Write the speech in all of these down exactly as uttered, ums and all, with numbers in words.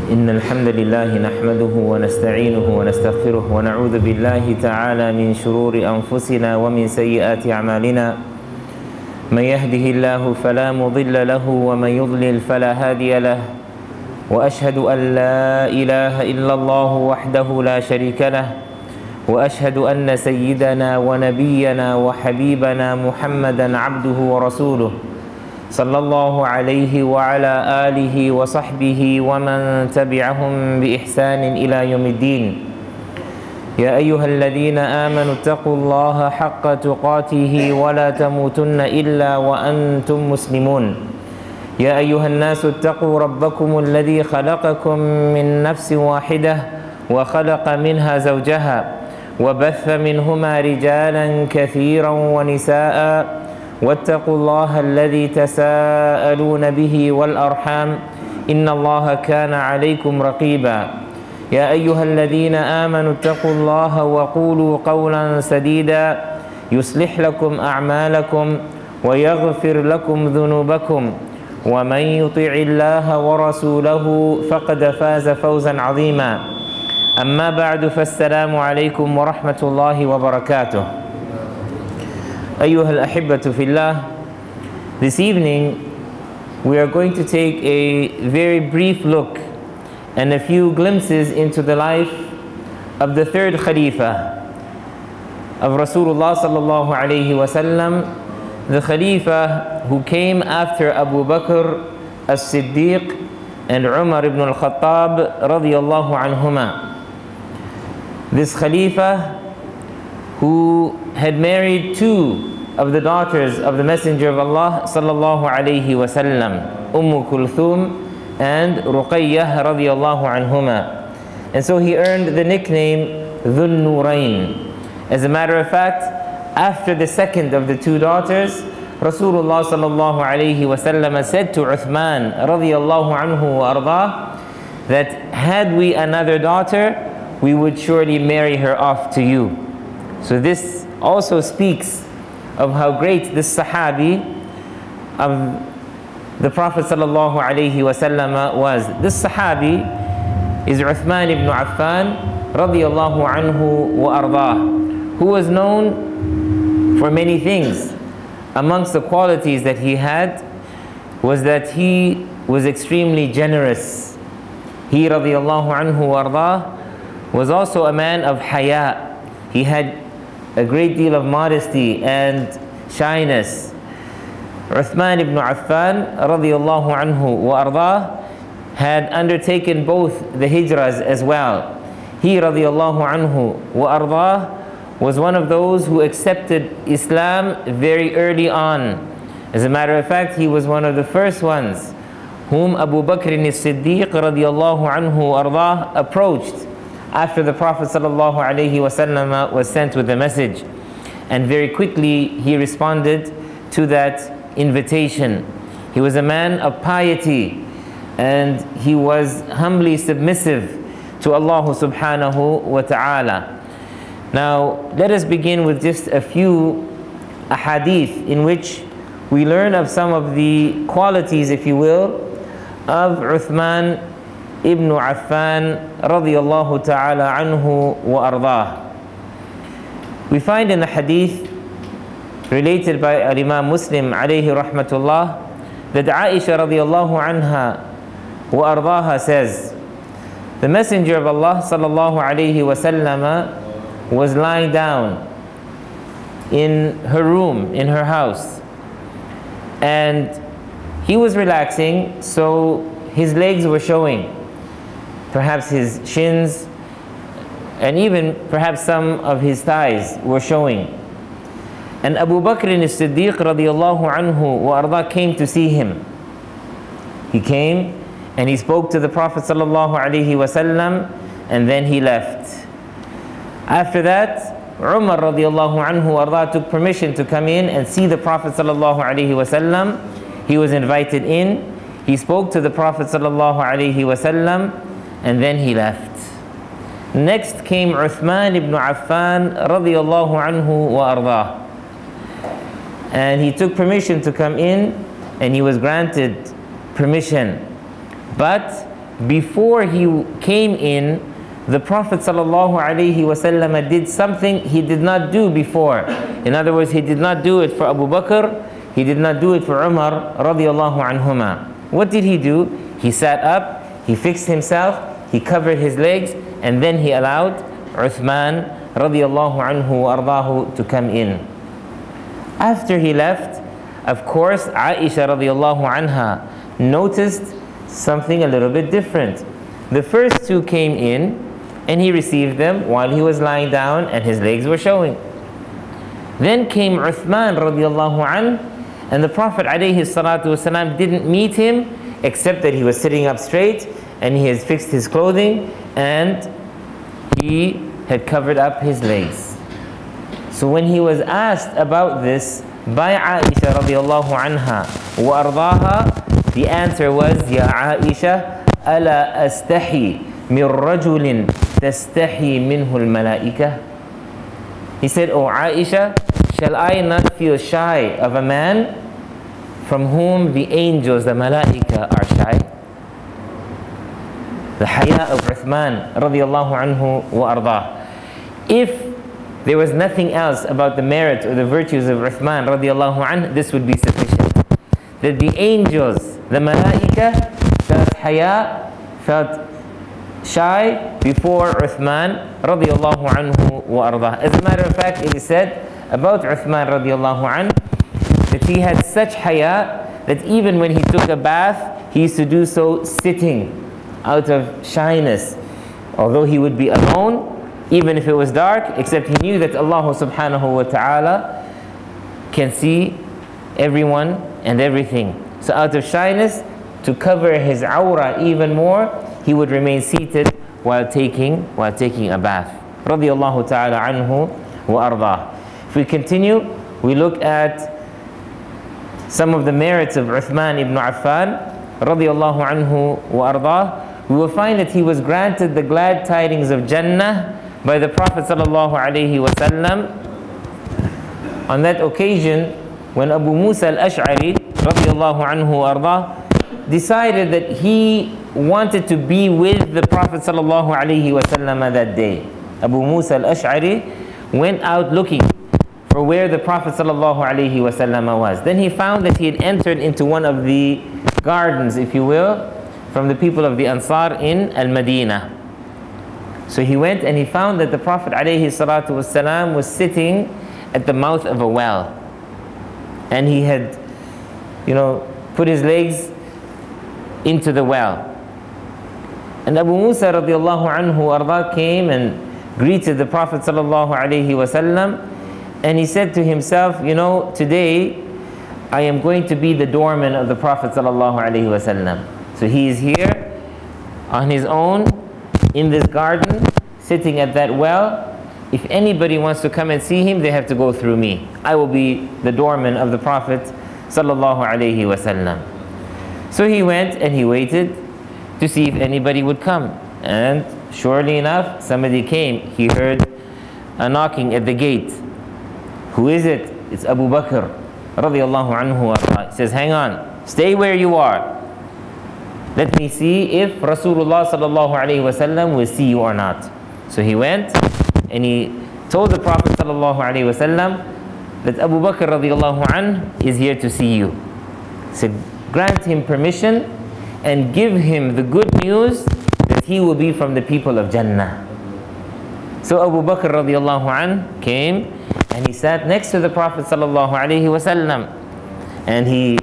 إن الحمد لله نحمده ونستعينه ونستغفره ونعوذ بالله تعالى من شرور أنفسنا ومن سيئات أعمالنا. من يهده الله فلا مضل له ومن يضلل فلا هادي له، وأشهد أن لا إله إلا الله وحده لا شريك له، وأشهد أن سيدنا ونبينا وحبيبنا محمدا عبده ورسوله صلى الله عليه وعلى آله وصحبه ومن تبعهم بإحسان إلى يوم الدين. يا أيها الذين آمنوا اتقوا الله حق تقاته ولا تموتن إلا وأنتم مسلمون. يا أيها الناس اتقوا ربكم الذي خلقكم من نفس واحدة وخلق منها زوجها وبث منهما رجالا كثيرا ونساء، واتقوا الله الذي تساءلون به والأرحام إن الله كان عليكم رقيبا. يا أيها الذين آمنوا اتقوا الله وقولوا قولا سديدا يصلح لكم أعمالكم ويغفر لكم ذنوبكم، ومن يطع الله ورسوله فقد فاز فوزا عظيما. أما بعد، فالسلام عليكم ورحمة الله وبركاته. أيها الأحبة في الله, this evening we are going to take a very brief look and a few glimpses into the life of the third Khalifa of Rasulullah sallallahu alayhi wa sallam, the Khalifa who came after Abu Bakr as-Siddiq and Umar ibn al-Khattab radiyallahu anhuma. This Khalifa who had married two of the daughters of the Messenger of Allah sallallahu alayhi wa sallam, Umm Kulthum and Ruqayyah radiyallahu anhuma. And so he earned the nickname Dhun Nurayn. As a matter of fact, after the second of the two daughters, Rasulullah sallallahu alayhi wa sallam said to Uthman radiyallahu anhu wa ardah that had we another daughter, we would surely marry her off to you. So this also speaks of how great this Sahabi of the Prophet sallallahu alayhi wa sallam was. This Sahabi is Uthman ibn Affan radiyallahu anhu wa ardah, who was known for many things. Amongst the qualities that he had was that he was extremely generous. He radiyallahu anhu wa ardah was also a man of haya. He had a great deal of modesty and shyness. Uthman ibn Affan radiyallahu anhu wa ardah had undertaken both the hijras as well. He radiyallahu anhu wa ardah was one of those who accepted Islam very early on. As a matter of fact, he was one of the first ones whom Abu Bakr as-Siddiq radiyallahu anhu wa ardah approached after the Prophet sallallahu alaihi wasallam was sent with the message. And very quickly he responded to that invitation. He was a man of piety and he was humbly submissive to Allah subhanahu wa ta'ala. Now let us begin with just a few ahadith in which we learn of some of the qualities, if you will, of Uthman ibn Affan radiyallahu ta'ala anhu wa ardah. We find in the hadith related by Imam Muslim alayhi rahmatullah that Aisha radiyallahu anha wa ardaha says, the Messenger of Allah sallallahu alayhi wa sallam was lying down in her room, in her house, and he was relaxing, so his legs were showing. Perhaps his shins and even perhaps some of his thighs were showing. And Abu Bakr as-Siddiq radiyallahu anhu wa ardah came to see him. He came and he spoke to the Prophet sallallahu alaihi wasallam, and then he left. After that, Umar radiyallahu anhu wa ardah took permission to come in and see the Prophet sallallahu alaihi wasallam. He was invited in. He spoke to the Prophet sallallahu alaihi wasallam, and then he left. Next came Uthman ibn Affan radiyallahu anhu wa ardah. And he took permission to come in, and he was granted permission. But before he came in, the Prophet ﷺ did something he did not do before. In other words, he did not do it for Abu Bakr, he did not do it for Umar radiallahu anhuma. What did he do? He sat up, he fixed himself, he covered his legs, and then he allowed Uthman radiallahu anhu wa ardahu to come in. After he left, of course, Aisha radiallahu anha noticed something a little bit different. The first two came in and he received them while he was lying down and his legs were showing. Then came Uthman radiallahu anh, and the Prophet alayhi salatu wasalam didn't meet him except that he was sitting up straight and he has fixed his clothing and he had covered up his legs. So when he was asked about this by Aisha radiallahu anha wa ardaha, the answer was, Ya Aisha, ala astahi min rajulin tastahi minhu al-malaika. He said, Oh Aisha, shall I not feel shy of a man from whom the angels, the malaika, are shy? The haya of Uthman radiallahu anhu wa ardah. If there was nothing else about the merit or the virtues of Uthman radiallahu anhu, this would be sufficient. That the angels, the malaika, felt haya, felt shy before Uthman radiallahu anhu wa ardah. As a matter of fact, it is said about Uthman radiallahu anhu that he had such haya that even when he took a bath, he used to do so sitting out of shyness. Although he would be alone, even if it was dark, except he knew that Allah subhanahu wa ta'ala can see everyone and everything. So out of shyness, to cover his awrah even more, he would remain seated while taking while taking a bath. Radiyallahu ta'ala anhu wa ardah. If we continue, we look at some of the merits of Uthman ibn Affan radiyallahu anhu wa ardah. We will find that he was granted the glad tidings of Jannah by the Prophet sallallahu alaihi wasallam on that occasion when Abu Musa al-Ash'ari radiyallahu anhu wa ardah decided that he wanted to be with the Prophet sallallahu alaihi wasallam that day. Abu Musa al-Ash'ari went out looking for where the Prophet sallallahu alaihi wasallam was. Then he found that he had entered into one of the gardens, if you will, from the people of the Ansar in Al-Madinah. So he went and he found that the Prophet alayhi salatu wasalam was sitting at the mouth of a well. And he had, you know, put his legs into the well. And Abu Musa radiallahu anhu arda came and greeted the Prophet sallallahu alayhi wasallam, and he said to himself, you know, today I am going to be the doorman of the Prophet sallallahu alayhi wasallam. So he is here on his own in this garden, sitting at that well. If anybody wants to come and see him, they have to go through me. I will be the doorman of the Prophet sallallahu alayhi wasallam. So he went and he waited to see if anybody would come. And surely enough, somebody came. He heard a knocking at the gate. Who is it? It's Abu Bakr radiyallahu anhu. He says, hang on, stay where you are. Let me see if Rasulullah sallallahu alayhi wasallam will see you or not. So he went and he told the Prophet sallallahu alayhi wasallam that Abu Bakr radiyallahu anh is here to see you. He said, grant him permission and give him the good news that he will be from the people of Jannah. So Abu Bakr radiyallahu anh came and he sat next to the Prophet sallallahu alayhi wasallam, and he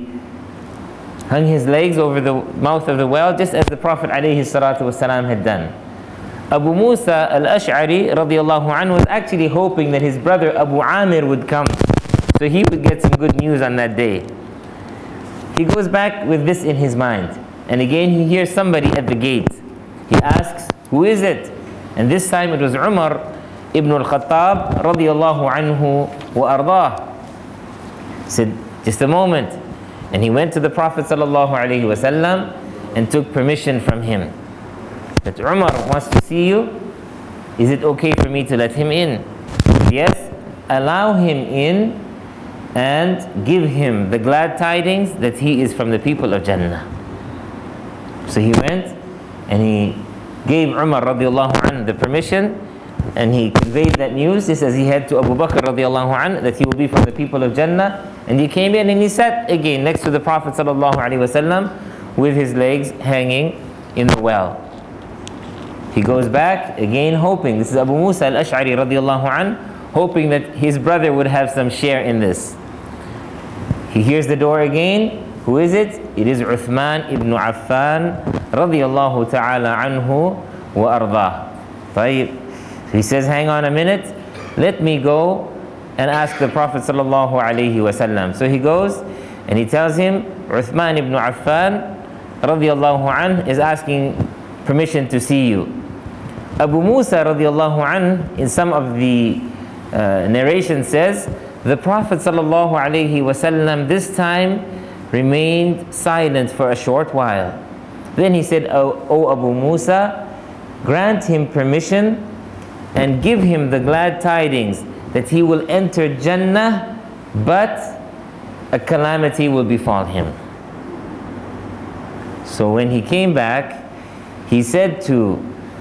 hung his legs over the mouth of the well just as the Prophet alayhi salatu wasalam had done. Abu Musa al-Ash'ari radiyallahu anhu was actually hoping that his brother Abu Amir would come, so he would get some good news on that day. He goes back with this in his mind, and again he hears somebody at the gate. He asks, who is it? And this time it was Umar ibn al-Khattab radiyallahu anhu wa ardah. He said, just a moment. And he went to the Prophet sallallahu alaihi wasallam and took permission from him that Umar wants to see you. Is it okay for me to let him in? Yes, allow him in and give him the glad tidings that he is from the people of Jannah. So he went and he gave Umar radiallahu anhu the permission, and he conveyed that news just as he had to Abu Bakr radiallahu anhu that he will be from the people of Jannah. And he came in and he sat again next to the Prophet sallallahu alaihi wasallam with his legs hanging in the well. He goes back again hoping, this is Abu Musa al-Ash'ari radiallahu anhu, hoping that his brother would have some share in this. He hears the door again. Who is it? It is Uthman ibn Affan radiyallahu ta'ala anhu wa ardah. طيب. He says, hang on a minute, let me go and ask the Prophet sallallahu alayhi wasallam. So he goes and he tells him, Uthman ibn Affan radiyallahu anhu is asking permission to see you. Abu Musa radiyallahu anhu in some of the uh, narration says, the Prophet sallallahu alayhi wasallam this time remained silent for a short while. Then he said, O, o Abu Musa, grant him permission and give him the glad tidings that he will enter Jannah, but a calamity will befall him. So when he came back, he said to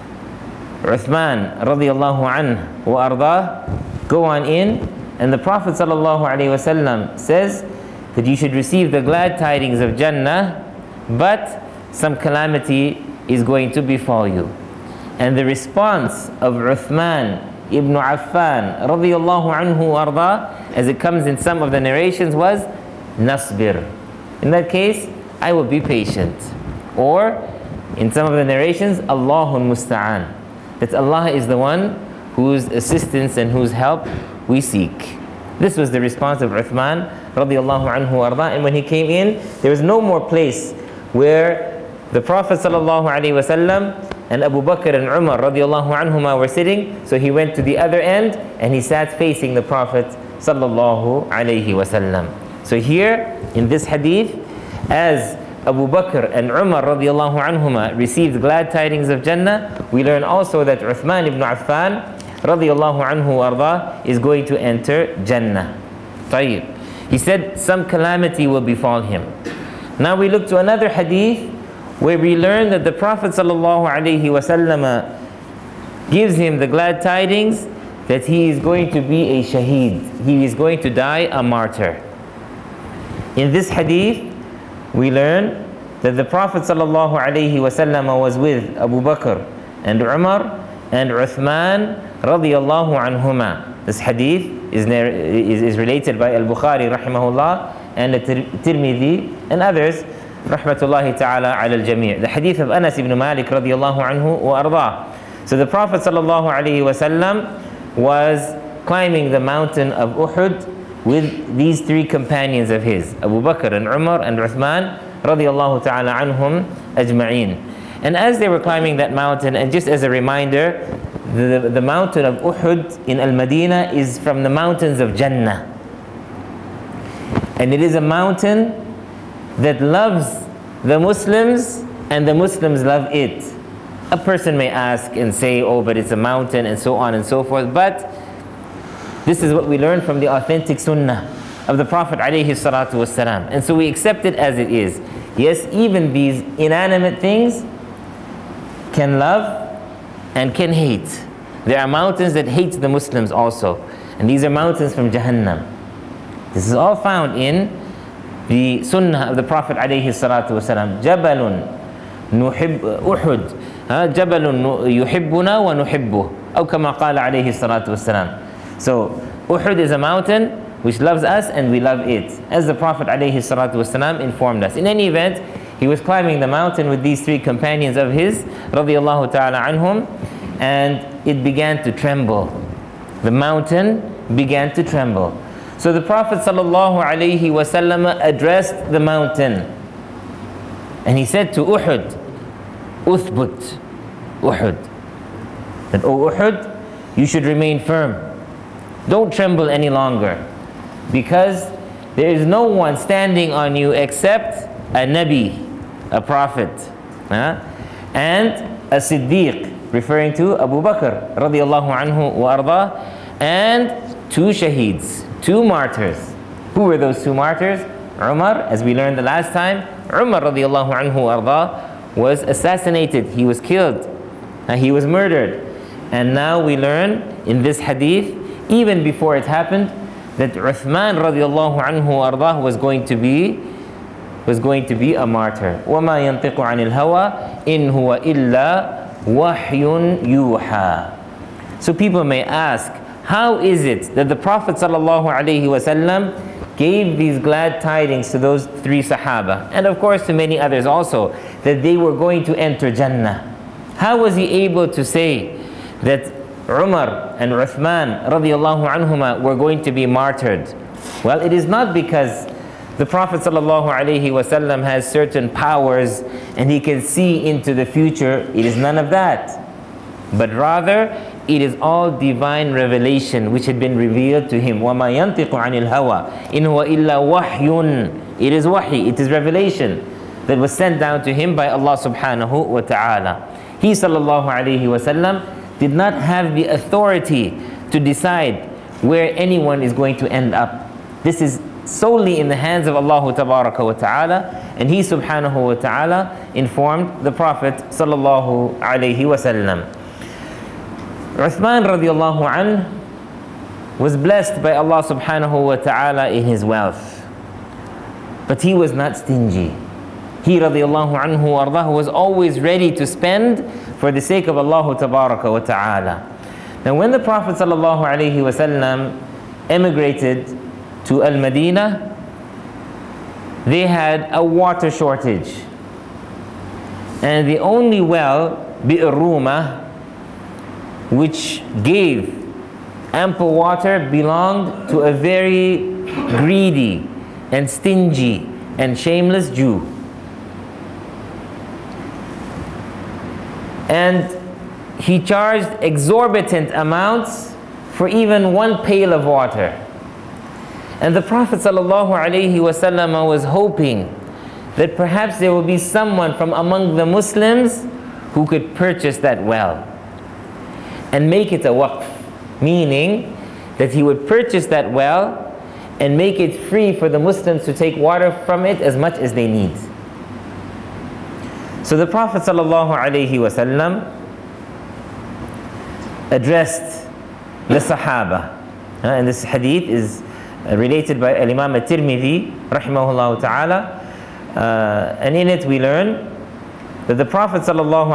Uthman radiyallahu anhu wa ardah, go on in. And the Prophet sallallahu alaihi wasallam says that you should receive the glad tidings of Jannah, but some calamity is going to befall you. And the response of Uthman ibn Affan radiyallahu anhu arda, as it comes in some of the narrations, was nasbir. In that case, I will be patient. Or in some of the narrations, Allahul musta'an, that Allah is the one whose assistance and whose help we seek. This was the response of Uthman radiyallahu anhu arda. And when he came in, there was no more place where the Prophet sallallahu alaihi wasallam and Abu Bakr and Umar radiallahu anhuma were sitting. So he went to the other end and he sat facing the Prophet sallallahu alaihi wasallam. So here in this hadith, as Abu Bakr and Umar radiallahu anhuma received glad tidings of Jannah, we learn also that Uthman ibn Affan radiallahu anhu arda is going to enter Jannah. Tayyib. He said some calamity will befall him. Now we look to another hadith where we learn that the Prophet sallallahu alaihi wasallam gives him the glad tidings that he is going to be a shaheed. He is going to die a martyr. In this hadith, we learn that the Prophet sallallahu alaihi wasallam was with Abu Bakr and Umar and Uthman radiyallahu anhuma. This hadith is, is, is related by Al-Bukhari rahimahullah and Tirmidhi and others rahmatullahi ta'ala ala al-jami'. The hadith of Anas ibn Malik radiyallahu anhu wa ardah. So the Prophet sallallahu alaihi wasallam was climbing the mountain of Uhud with these three companions of his, Abu Bakr and Umar and Uthman radiyallahu ta'ala anhum ajma'een. And as they were climbing that mountain, and just as a reminder, the, the mountain of Uhud in Al-Madinah is from the mountains of Jannah. And it is a mountain that loves the Muslims and the Muslims love it. A person may ask and say, oh, but it's a mountain and so on and so forth. But this is what we learn from the authentic sunnah of the Prophet alayhi salatu wasalam. And so we accept it as it is. Yes, even these inanimate things can love and can hate. There are mountains that hate the Muslims also. And these are mountains from Jahannam. This is all found in the sunnah of the Prophet alayhi salatu wasalam. Jabalun nuhib Uhud. Jabalun yuhibbuna wa nuhibbuh. Aw kama qala alayhi salatu wasalam. So Uhud is a mountain which loves us and we love it, as the Prophet alayhi salatu wasalam informed us. In any event, he was climbing the mountain with these three companions of his, radiyallahu ta'ala anhum, and it began to tremble. The mountain began to tremble. So the Prophet sallallahu alayhi wasallam addressed the mountain, and he said to Uhud, Uthbut, Uhud, that, O Uhud, you should remain firm. Don't tremble any longer, because there is no one standing on you except a Nabi, a prophet, huh? and a Siddiq, referring to Abu Bakr radiyallahu anhu wa arda, and two shaheeds, two martyrs. Who were those two martyrs? Umar, as we learned the last time, Umar radiyallahu anhu wa arda was assassinated, he was killed, and he was murdered. And now we learn in this hadith, even before it happened, that Uthman radiallahu anhu ardah was going to be was going to be a martyr. وَمَا يَنْطِقُ عَنِ الْهَوَىٰ إِنْ هُوَ إِلَّا وَحْيٌ يُوحَىٰ. So people may ask, how is it that the Prophet sallallahu alaihi wasallam gave these glad tidings to those three Sahaba, and of course to many others also, that they were going to enter Jannah? How was he able to say that Umar and Uthman radiallahu anhuma were going to be martyred? Well, it is not because the Prophet sallallahu alaihi wasallam has certain powers and he can see into the future. It is none of that. But rather, it is all divine revelation which had been revealed to him. وَمَا يَنْطِقُ عَنِ الْهَوَىٰ إِنْ هُوَ إِلَّا وَحْيٌ. It is wahi, it is revelation that was sent down to him by Allah subhanahu wa ta'ala. He sallallahu alaihi wasallam did not have the authority to decide where anyone is going to end up. This is solely in the hands of Allah tabaraka wa ta'ala, and he subhanahu wa ta'ala informed the Prophet sallallahu alaihi wasallam. Uthman radiallahu anh was blessed by Allah subhanahu wa ta'ala in his wealth, but he was not stingy. He radiallahu anhu ardah was always ready to spend for the sake of Allah tabaraka wa ta'ala. Now when the Prophet sallallahu alaihi wasallam emigrated to Al-Madinah, they had a water shortage, and the only well, Bi'r Rumah, which gave ample water, belonged to a very greedy and stingy and shameless Jew. And he charged exorbitant amounts for even one pail of water. And the Prophet ﷺ was hoping that perhaps there will be someone from among the Muslims who could purchase that well and make it a waqf, meaning that he would purchase that well and make it free for the Muslims to take water from it as much as they need. So the Prophet ﷺ addressed the Sahaba, uh, and this hadith is uh, related by Imam At-Tirmidhi rahimahullah ta'ala, uh, and in it we learn that the Prophet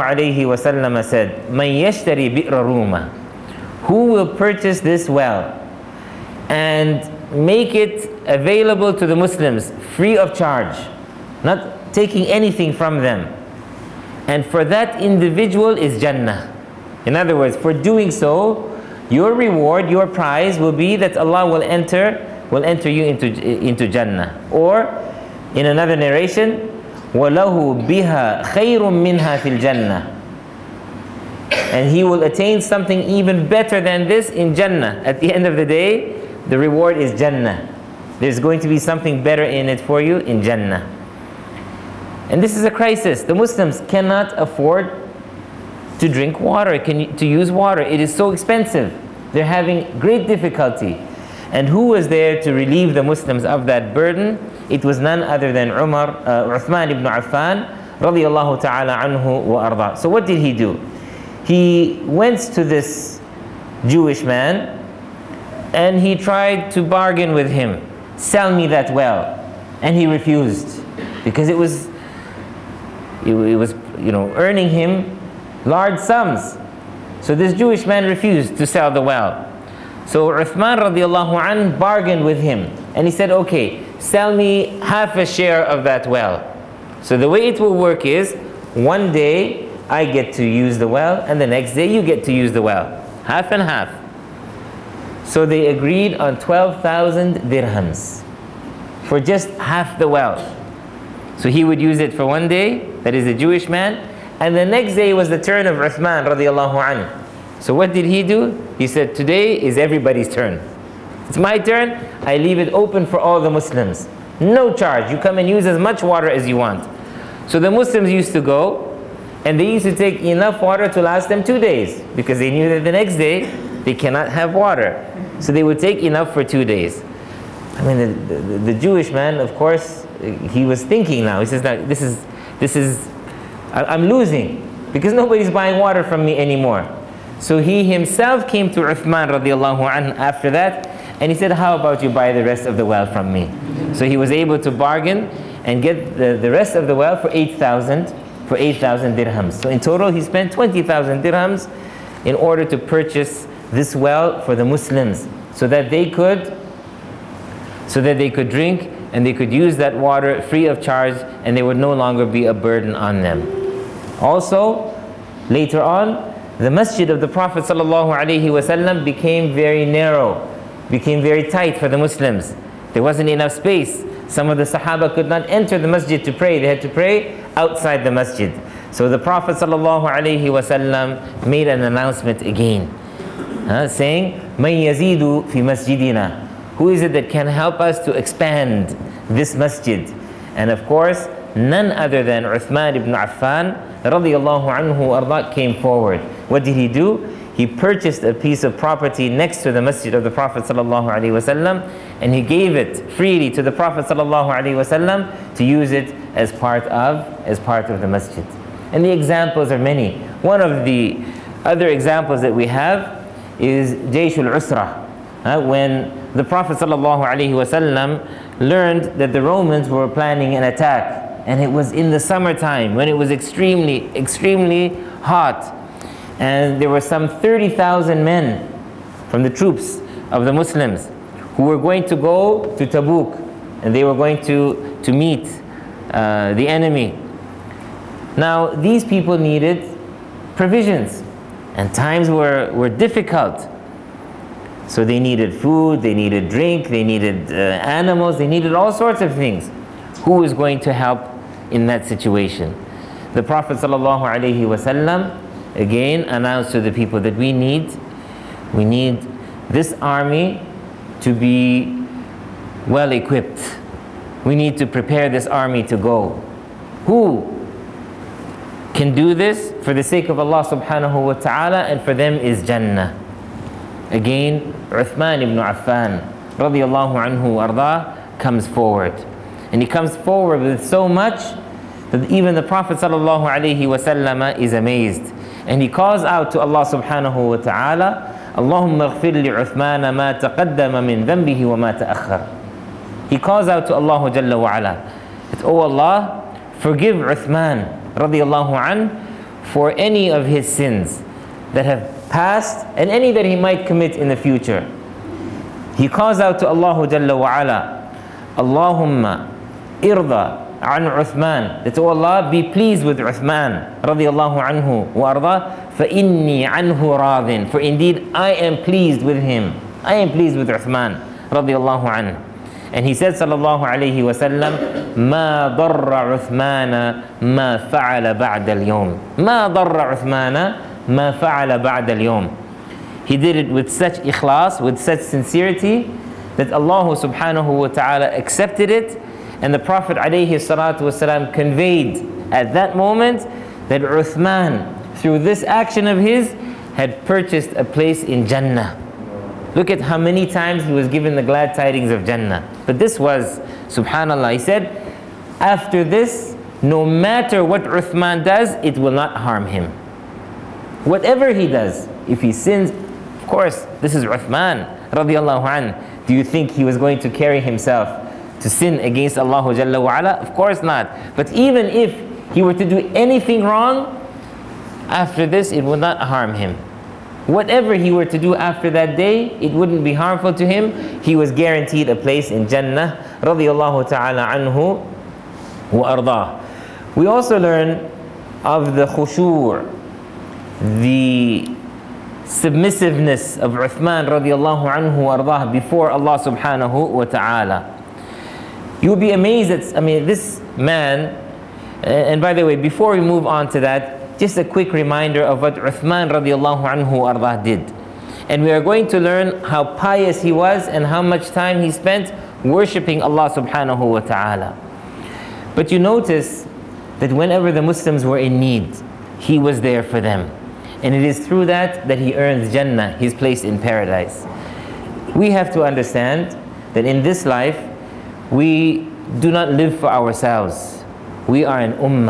ﷺ said, "Man yashtari bi'r Rumah," who will purchase this well and make it available to the Muslims free of charge, not taking anything from them, and for that individual is Jannah. In other words, for doing so, your reward, your prize will be that Allah will enter will enter you into, into Jannah. Or in another narration, وَلَهُ بِهَا خَيْرٌ مِّنْهَا فِي الْجَنَّةِ, and he will attain something even better than this in Jannah. At the end of the day, the reward is Jannah. There's going to be something better in it for you in Jannah. And this is a crisis. The Muslims cannot afford to drink water, can, to use water. It is so expensive. They're having great difficulty. And who was there to relieve the Muslims of that burden? It was none other than Umar, uh, Uthman ibn Affan radiyallahu ta'ala anhu wa arda. So what did he do? He went to this Jewish man and he tried to bargain with him. Sell me that well. And he refused, because it was it, it was you know earning him large sums. So this Jewish man refused to sell the well. So Uthman radiallahu anh bargained with him, and he said, okay, sell me half a share of that well. So the way it will work is, one day I get to use the well, and the next day you get to use the well. Half and half. So they agreed on twelve thousand dirhams for just half the well. So he would use it for one day, that is a Jewish man, and the next day was the turn of Uthman radiallahu anhu. So what did he do? He said, today is everybody's turn. It's my turn, I leave it open for all the Muslims. No charge, you come and use as much water as you want. So the Muslims used to go, and they used to take enough water to last them two days, because they knew that the next day they cannot have water. So they would take enough for two days. I mean, the, the, the Jewish man, of course, he was thinking now. He says, now, this is, this is I'm losing because nobody's buying water from me anymore. So he himself came to Uthman radiallahu anhu after that, and he said, how about you buy the rest of the well from me? So he was able to bargain and get the, the rest of the well for eight thousand for eight thousand dirhams. So in total he spent twenty thousand dirhams in order to purchase this well for the Muslims, so that they could so that they could drink and they could use that water free of charge, and they would no longer be a burden on them. Also, later on, the masjid of the Prophet ﷺ became very narrow, became very tight for the Muslims. There wasn't enough space. Some of the Sahaba could not enter the masjid to pray. They had to pray outside the masjid. So the Prophet ﷺ made an announcement again, uh, saying, مَنْ يَزِيدُ فِي مَسْجِدِنَا. Who is it that can help us to expand this masjid? And of course, none other than Uthman ibn Affan radiyallahu anhu arda came forward. What did he do? He purchased a piece of property next to the masjid of the Prophet sallallahu alaihi wasallam, and he gave it freely to the Prophet sallallahu alaihi wasallam to use it as part of as part of the masjid. And the examples are many. One of the other examples that we have is Jaysh al-Usra, uh, when the Prophet sallallahu alaihi wasallam learned that the Romans were planning an attack. And it was in the summertime when it was extremely, extremely hot. And there were some thirty thousand men from the troops of the Muslims who were going to go to Tabuk. And they were going to, to meet uh, the enemy. Now, these people needed provisions. And times were, were difficult. So they needed food, they needed drink, they needed uh, animals, they needed all sorts of things. Who was going to help in that situation? The Prophet ﷺ again announced to the people that we need, we need this army to be well equipped. We need to prepare this army to go. Who can do this for the sake of Allah subhanahu wa ta'ala, and for them is Jannah? Again, Uthman ibn Affan radiyallahu anhu arda comes forward. And he comes forward with so much that even the Prophet sallallahu alaihi wasallam is amazed. And he calls out to Allah subhanahu wa ta'ala, Allahumma ighfir li Uthman ma taqaddama min dhanbihi wa ma ta'akhkhar. He calls out to Allah jalla wa ala, that, oh Allah, forgive Uthman radiyallahu an for any of his sins that have passed and any that he might commit in the future. He calls out to Allah jalla wa ala, Allahumma irda an Uthman, that, oh Allah, be pleased with Uthman radiyallahu anhu wa arda, fa inni anhu radin, for indeed I am pleased with him. I am pleased with Uthman radiyallahu anhu. And he said sallallahu alayhi wa sallam, ma darra Uthmana ma fa'ala ba'da al-yawm. Ma darra Uthmana ma fa'ala ba'da al-yawm. He did it with such ikhlas, with such sincerity, that Allah subhanahu wa ta'ala accepted it. And the Prophet alayhi salatu wasalam conveyed at that moment that Uthman, through this action of his, had purchased a place in Jannah. Look at how many times he was given the glad tidings of Jannah. But this was, subhanallah, he said, after this, no matter what Uthman does, it will not harm him. Whatever he does, if he sins, of course, this is Uthman radiallahu anh. Do you think he was going to carry himself to sin against Allah Jalla wa ala? Of course not. But even if he were to do anything wrong, after this it would not harm him. Whatever he were to do after that day, it wouldn't be harmful to him. He was guaranteed a place in Jannah radiyallahu ta'ala anhu wa ardah. We also learn of the khushu', the submissiveness of Uthman radiyallahu anhu wa ardah before Allah subhanahu wa ta'ala. You'll be amazed at, I mean, this man, and by the way, before we move on to that, just a quick reminder of what Uthman radiallahu anhu wa ardah did. And we are going to learn how pious he was and how much time he spent worshipping Allah subhanahu wa ta'ala. But you notice that whenever the Muslims were in need, he was there for them. And it is through that that he earns Jannah, his place in paradise. We have to understand that in this life, we do not live for ourselves. We are an ummah.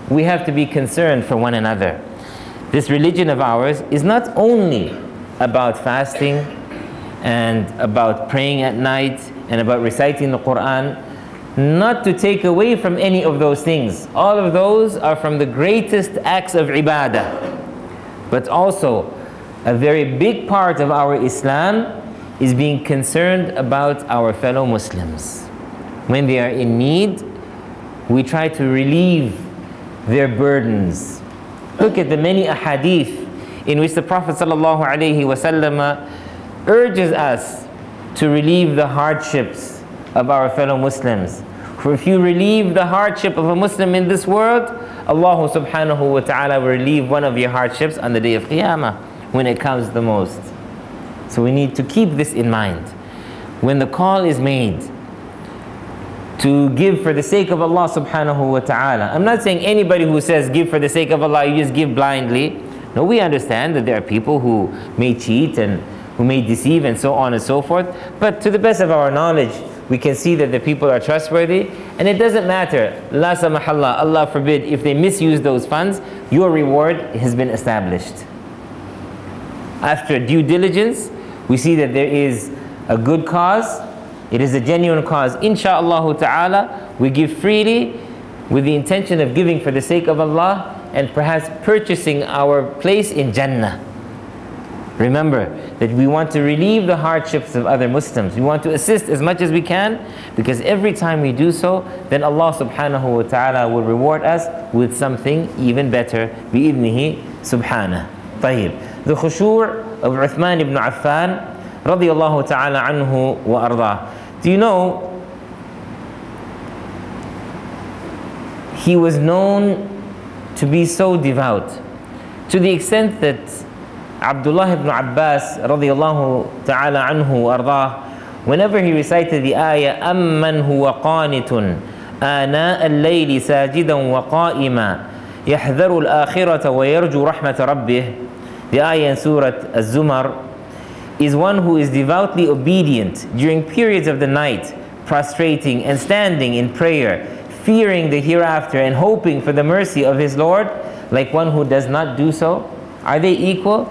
we have to be concerned for one another. This religion of ours is not only about fasting and about praying at night and about reciting the Quran, not to take away from any of those things. All of those are from the greatest acts of ibadah. But also, a very big part of our Islam is being concerned about our fellow Muslims. When they are in need, we try to relieve their burdens. Look at the many ahadith in which the Prophet ﷺ urges us to relieve the hardships of our fellow Muslims. For if you relieve the hardship of a Muslim in this world, Allah subhanahu wa ta'ala will relieve one of your hardships on the day of Qiyamah, when it comes the most. So we need to keep this in mind. When the call is made to give for the sake of Allah subhanahu wa ta'ala, I'm not saying anybody who says give for the sake of Allah, you just give blindly. No, we understand that there are people who may cheat and who may deceive and so on and so forth. But to the best of our knowledge, we can see that the people are trustworthy, and it doesn't matter, la samahallah, Allah forbid, if they misuse those funds, your reward has been established. After due diligence, we see that there is a good cause, it is a genuine cause. Insha'Allah ta'ala, we give freely with the intention of giving for the sake of Allah and perhaps purchasing our place in Jannah. Remember that we want to relieve the hardships of other Muslims. We want to assist as much as we can, because every time we do so, then Allah subhanahu wa ta'ala will reward us with something even better. Bi-idnihi subhanah. طيب. The khushu' of Uthman ibn Affan radiyallahu ta'ala anhu wa ardah. Do you know, he was known to be so devout, to the extent that Abdullah ibn Abbas radiyallahu ta'ala anhu wa ardah, whenever he recited the ayah, أَمَّنْ هُوَ قَانِتٌ آنَاءَ اللَّيْلِ سَاجِدًا وَقَائِمًا يَحْذَرُ الْآخِرَةَ وَيَرْجُو رَحْمَةَ رَبِّهِ, the ayah in Surah Az-Zumar, is one who is devoutly obedient during periods of the night, prostrating and standing in prayer, fearing the hereafter and hoping for the mercy of his Lord, like one who does not do so. Are they equal?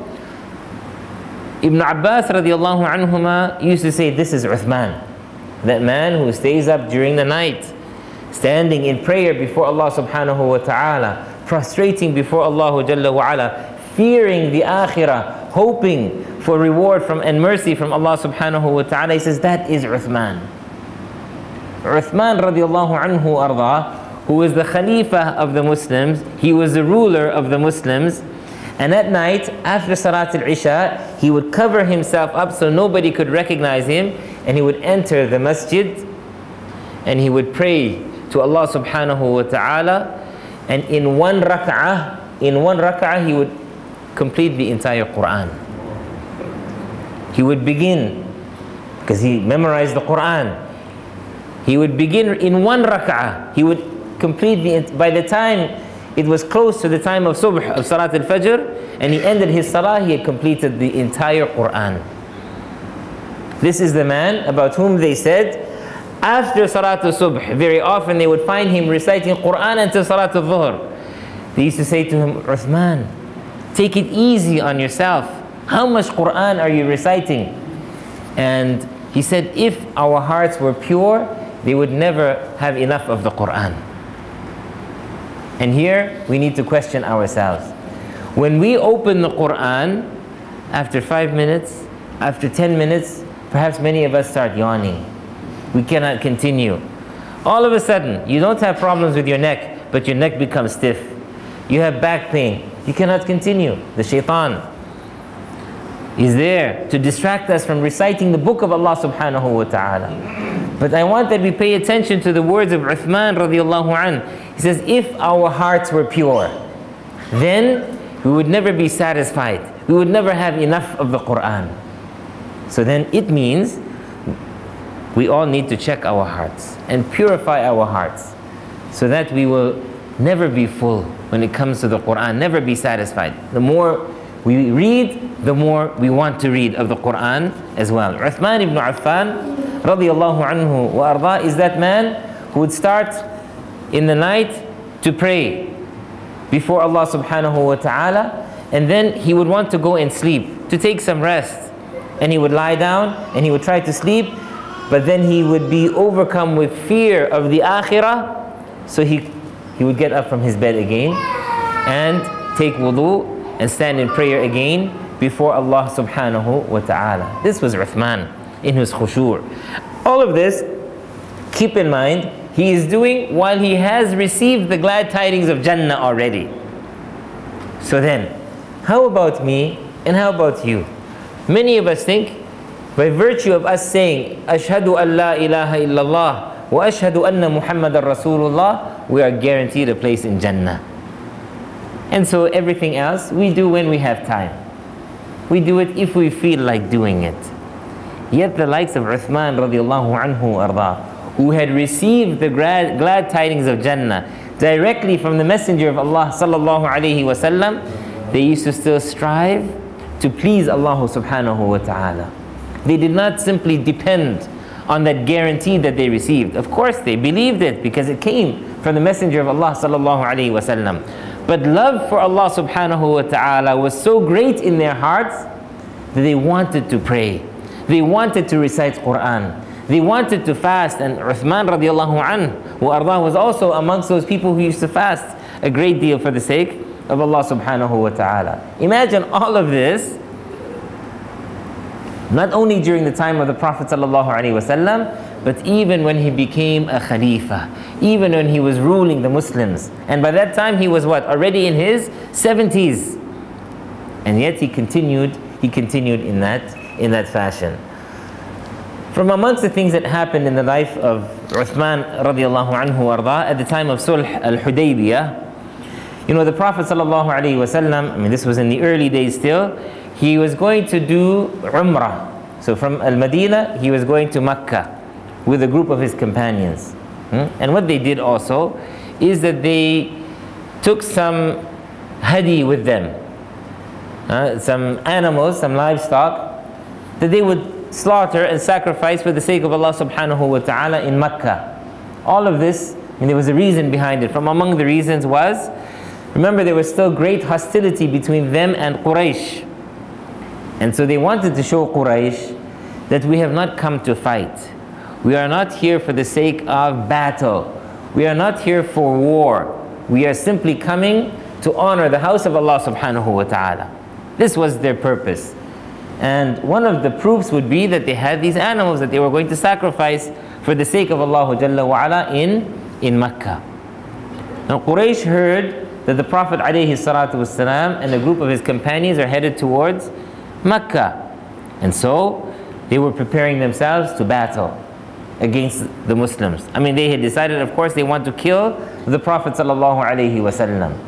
Ibn Abbas radiallahu anhuma used to say, this is Uthman, that man who stays up during the night, standing in prayer before Allah subhanahu wa ta'ala, prostrating before Allah jalla wa ala, fearing the akhirah, hoping for reward from and mercy from Allah subhanahu wa ta'ala. He says, that is Uthman. Uthman radiallahu anhu arda, who was the Khalifa of the Muslims, he was the ruler of the Muslims, and at night, after Salat al-Isha, he would cover himself up so nobody could recognize him, and he would enter the masjid, and he would pray to Allah subhanahu wa ta'ala, and in one rak'ah, in one rak'ah, he would complete the entire Quran. He would begin, because he memorized the Quran, he would begin in one rak'ah, he would complete the, by the time it was close to the time of subh, of Salat al-Fajr, and he ended his salah, he had completed the entire Quran. This is the man about whom they said, after Salat al-Subh, very often they would find him reciting Quran until Salat al-Dhuhr. They used to say to him, Uthman, take it easy on yourself. How much Quran are you reciting? And he said, if our hearts were pure, they would never have enough of the Quran. And here we need to question ourselves. When we open the Quran, after five minutes, after ten minutes, perhaps many of us start yawning. We cannot continue. All of a sudden, you don't have problems with your neck, but your neck becomes stiff. You have back pain. You cannot continue. The shaitan is there to distract us from reciting the book of Allah subhanahu wa ta'ala. But I want that we pay attention to the words of Uthman radiallahu anh. He says, if our hearts were pure, then we would never be satisfied. We would never have enough of the Quran. So then it means we all need to check our hearts and purify our hearts so that we will never be full when it comes to the Quran, never be satisfied. The more we read, the more we want to read of the Quran as well. Uthman ibn Affan radiyallahu anhu wa arda is that man who would start in the night to pray. before Allah subhanahu wa ta'ala, and then he would want to go and sleep, to take some rest. And he would lie down and he would try to sleep, but then he would be overcome with fear of the akhirah, so he, he would get up from his bed again and take wudu and stand in prayer again before Allah subhanahu wa ta'ala. This was Uthman in his khushu'. All of this, keep in mind, he is doing while he has received the glad tidings of Jannah already. So then, how about me and how about you? Many of us think, by virtue of us saying, Ashhadu an la ilaha illallah wa ashhadu anna Muhammadan Rasulullah, we are guaranteed a place in Jannah. And so everything else we do when we have time. We do it if we feel like doing it. Yet the likes of Uthman radiallahu anhu arda, who had received the glad, glad tidings of Jannah directly from the Messenger of Allah sallallahu alayhi wa sallam, they used to still strive to please Allah subhanahu wa ta'ala. They did not simply depend on that guarantee that they received. Of course they believed it because it came from the Messenger of Allah sallallahu alayhi wa sallam. But love for Allah subhanahu wa ta'ala was so great in their hearts that they wanted to pray. They wanted to recite Quran. They wanted to fast. And Uthman radiallahu anhu wa ardah was also amongst those people who used to fast a great deal for the sake of Allah subhanahu wa ta'ala. Imagine all of this, not only during the time of the Prophet sallallahu alaihi wasallam, but even when he became a Khalifa, even when he was ruling the Muslims. And by that time he was what? Already in his seventies. And yet he continued, he continued in that, in that fashion. From amongst the things that happened in the life of Uthman radiallahu anhu arda, at the time of Sulh al-Hudaybiyah, you know, the Prophet sallallahu alaihi wasallam, I mean this was in the early days still, he was going to do Umrah. So from Al-Madinah, he was going to Mecca with a group of his companions. Hmm? And what they did also is that they took some hadi with them, uh, some animals, some livestock that they would slaughter and sacrifice for the sake of Allah subhanahu wa ta'ala in Mecca. All of this, and there was a reason behind it. From among the reasons was, remember there was still great hostility between them and Quraysh. And so they wanted to show Quraysh that we have not come to fight. We are not here for the sake of battle. We are not here for war. We are simply coming to honor the house of Allah subhanahu wa ta'ala. This was their purpose. And one of the proofs would be that they had these animals that they were going to sacrifice for the sake of Allah Jalla wa Ala in, in Mecca. Now Quraysh heard that the Prophet alayhi salatu wasalam and a group of his companions are headed towards Mecca. And so they were preparing themselves to battle against the Muslims. I mean, they had decided, of course, they want to kill the Prophet sallallahu alaihi wasallam.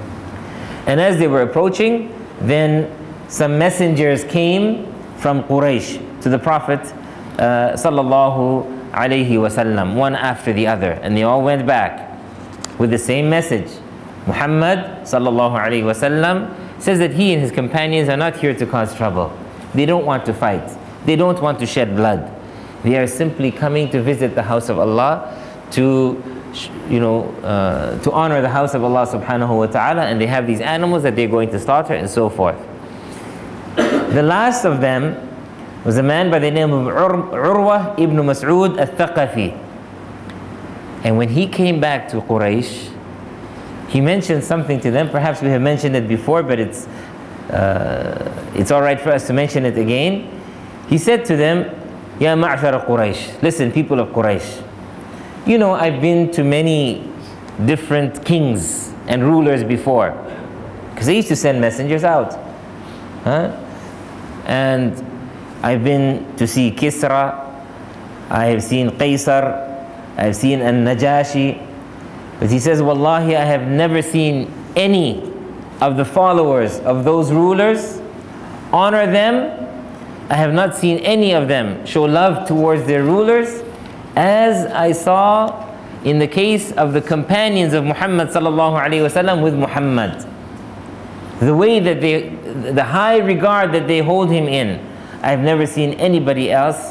And as they were approaching, then some messengers came from Quraysh to the Prophet uh, sallallahu alaihi wasallam, one after the other, and they all went back with the same message. Muhammad sallallahu alaihi wasallam says that he and his companions are not here to cause trouble. They don't want to fight. They don't want to shed blood. They are simply coming to visit the house of Allah, to, you know, uh, to honor the house of Allah subhanahu wa ta'ala, and they have these animals that they're going to slaughter and so forth. The last of them was a man by the name of Ur Urwa ibn Mas'ud al-Thaqafi. And when he came back to Quraysh, he mentioned something to them. Perhaps we have mentioned it before, but it's, uh, it's all right for us to mention it again. He said to them, Ya ma'shar Quraysh, listen, people of Quraysh, you know, I've been to many different kings and rulers before, because they used to send messengers out. Huh? And I've been to see Kisra, I have seen Qaisar, I have seen An-Najashi. But he says, Wallahi, I have never seen any of the followers of those rulers honor them. I have not seen any of them show love towards their rulers as I saw in the case of the companions of Muhammad sallallahu alaihi wasallam with Muhammad. The way that they, the high regard that they hold him in, I have never seen anybody else,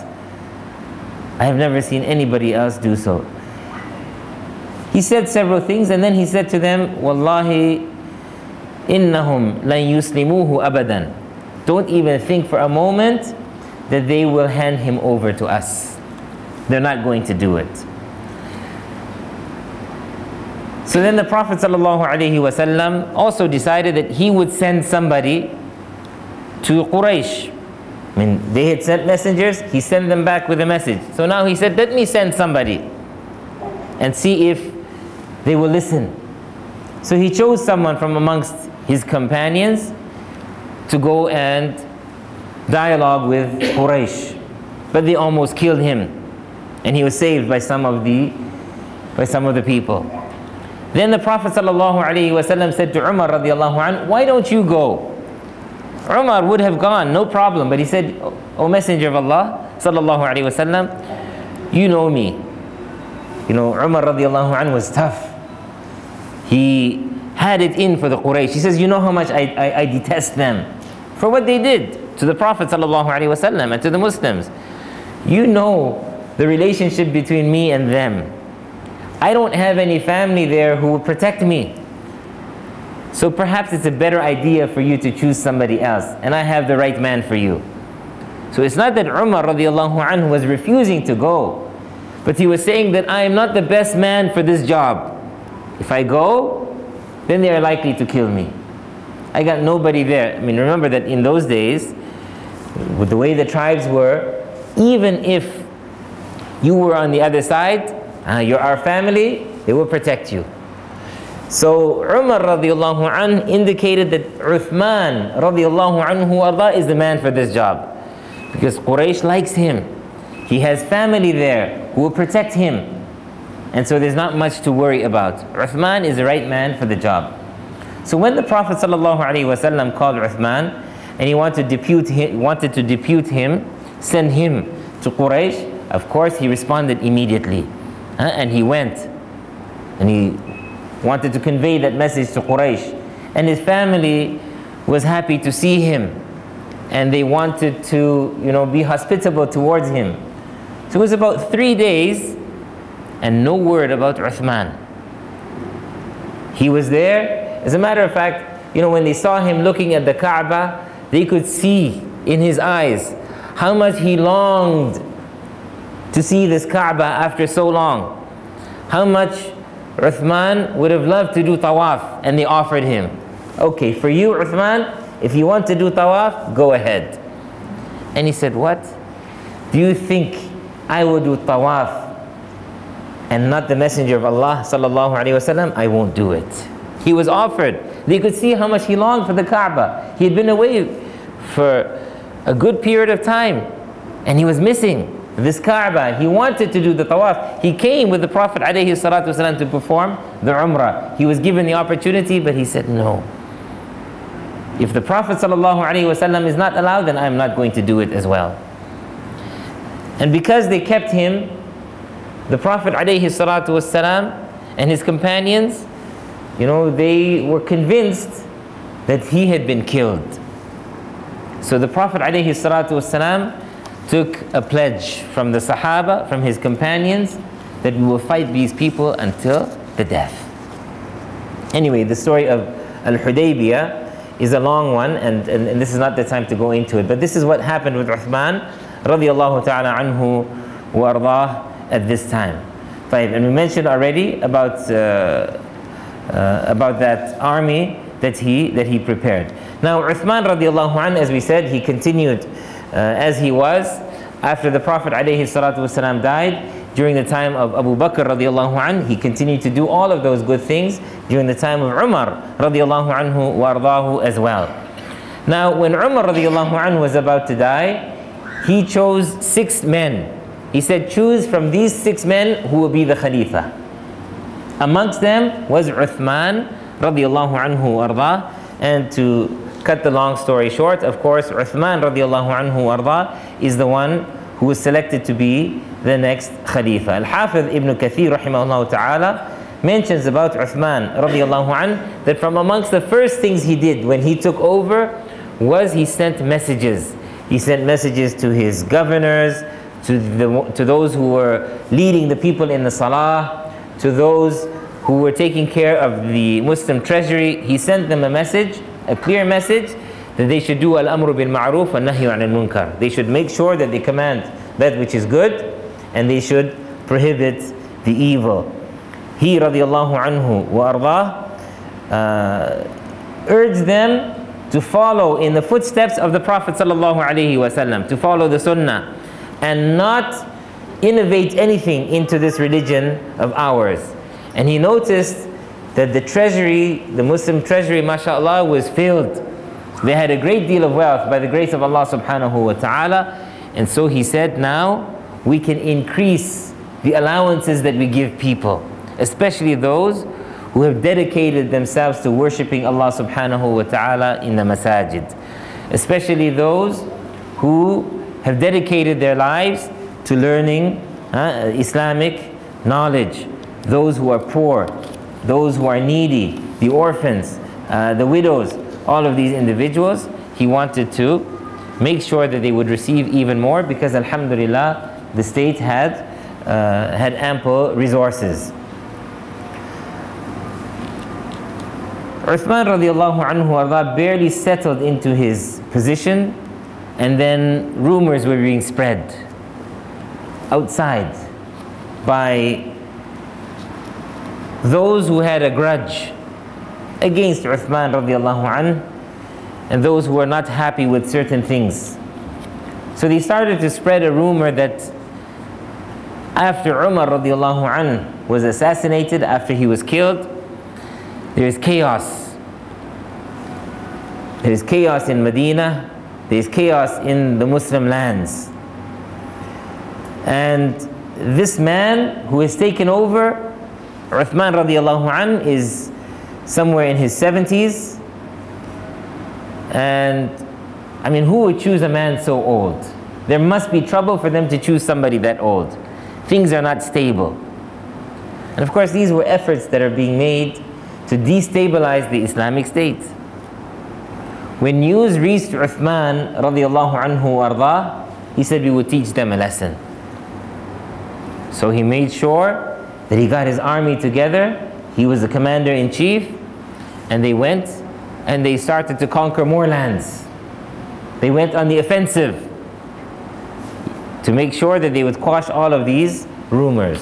I have never seen anybody else do so. He said several things, and then he said to them, Wallahi, إِنَّهُمْ لَن يُسْلِمُوهُ أَبَدًا. Don't even think for a moment that they will hand him over to us. They're not going to do it. So then the Prophet ﷺ also decided that he would send somebody to Quraysh. I mean, they had sent messengers, he sent them back with a message. So now he said, let me send somebody and see if they will listen. So he chose someone from amongst his companions to go and dialogue with Quraysh. But they almost killed him, and he was saved by some of the by some of the people. Then the Prophet ﷺ said to Umar radiallahu anh, why don't you go? Umar would have gone, no problem, but he said, O Messenger of Allah sallallahu alaihi wasallam, you know me. You know, Umar radiallahu anh was tough. He had it in for the Quraysh. He says, you know how much I, I, I detest them for what they did to the Prophet sallallahu alaihi wasallam and to the Muslims. You know the relationship between me and them. I don't have any family there who will protect me. So perhaps it's a better idea for you to choose somebody else, and I have the right man for you. So it's not that Umar radiallahu anhu was refusing to go, but he was saying that I am not the best man for this job. If I go, then they are likely to kill me. I got nobody there. I mean, remember that in those days, with the way the tribes were, even if you were on the other side, uh, you're our family, they will protect you. So Umar radiallahu anh indicated that Uthman radiallahu anhu arda is the man for this job, because Quraysh likes him. He has family there who will protect him, and so there's not much to worry about. Uthman is the right man for the job. So when the Prophet sallallahu alaihi wasallam called Uthman and he wanted to depute him, wanted to depute him, send him to Quraysh, of course he responded immediately, huh? And he went and he wanted to convey that message to Quraysh, and his family was happy to see him, and they wanted to, you know, be hospitable towards him. So it was about three days and no word about Uthman. He was there. As a matter of fact, you know, when they saw him looking at the Kaaba, they could see in his eyes how much he longed to see this Kaaba after so long. How much Uthman would have loved to do tawaf, and they offered him, okay, for you Uthman, if you want to do tawaf, go ahead. And he said, what? Do you think I will do tawaf and not the Messenger of Allah sallallahu alaihi wasallam? I won't do it. He was offered. They could see how much he longed for the Kaaba. He had been away for a good period of time, and he was missing this Kaaba. He wanted to do the tawaf. He came with the Prophet alayhi salatu wasalam to perform the Umrah. He was given the opportunity, but he said no. If the Prophet sallallahu alaihi wasallam is not allowed, then I'm not going to do it as well. And because they kept him, the Prophet alayhi salatu wasalam and his companions, you know, they were convinced that he had been killed. So the Prophet alayhi salatu wasalam took a pledge from the Sahaba, from his companions, that we will fight these people until the death. Anyway, the story of Al-Hudaybiyah is a long one, and, and, and this is not the time to go into it, but this is what happened with Uthman radiallahu ta'ala anhu wa ardah at this time. And we mentioned already about, uh, uh, about that army that he, that he prepared. Now Uthman radiallahu anhu, as we said, he continued Uh, as he was after the Prophet alayhi salatu wasalam died. During the time of Abu Bakr radiallahu anh, he continued to do all of those good things during the time of Umar radiallahu anhu wa ardahu as well. Now when Umar radiallahu anh was about to die, he chose six men. He said, choose from these six men who will be the Khalifa. Amongst them was Uthman radiallahu anhu wa ardah. And to cut the long story short, of course, Uthman radiallahu anhu arda is the one who was selected to be the next Khalifa. Al-Hafiz Ibn Kathir rahimahullah ta'ala mentions about Uthman radiallahu anh that from amongst the first things he did when he took over was he sent messages. He sent messages to his governors, to, the, to those who were leading the people in the salah, to those who were taking care of the Muslim treasury, he sent them a message, a clear message, that they should do al-amru bil ma'ruf wa nahyu anil munkar. They should make sure that they command that which is good, and they should prohibit the evil. He, radiallahu anhu wa ardah, uh, urged them to follow in the footsteps of the Prophet sallallahu alaihi wasallam, to follow the sunnah, and not innovate anything into this religion of ours. And he noticed that the treasury, the Muslim treasury, mashallah, was filled. They had a great deal of wealth by the grace of Allah subhanahu wa ta'ala. And so he said, now we can increase the allowances that we give people, especially those who have dedicated themselves to worshipping Allah subhanahu wa ta'ala in the masajid. Especially those who have dedicated their lives to learning uh, Islamic knowledge. Those who are poor, those who are needy, the orphans, uh, the widows, all of these individuals, he wanted to make sure that they would receive even more, because alhamdulillah, the state had, uh, had ample resources. Uthman radiallahu anhu arda barely settled into his position, and then rumors were being spread outside by those who had a grudge against Uthman radiallahu anhu, and those who were not happy with certain things. So they started to spread a rumor that after Umar radiallahu anhu was assassinated, after he was killed, there is chaos. There is chaos in Medina, there is chaos in the Muslim lands. And this man who has taken over, Uthman radiallahu anhu, is somewhere in his seventies. And I mean, who would choose a man so old? There must be trouble for them to choose somebody that old. Things are not stable. And of course, these were efforts that are being made to destabilize the Islamic State. When news reached Uthman radiallahu anhu arda, he said we would teach them a lesson. So he made sure that he got his army together. He was the commander-in-chief, and they went and they started to conquer more lands. They went on the offensive to make sure that they would quash all of these rumors.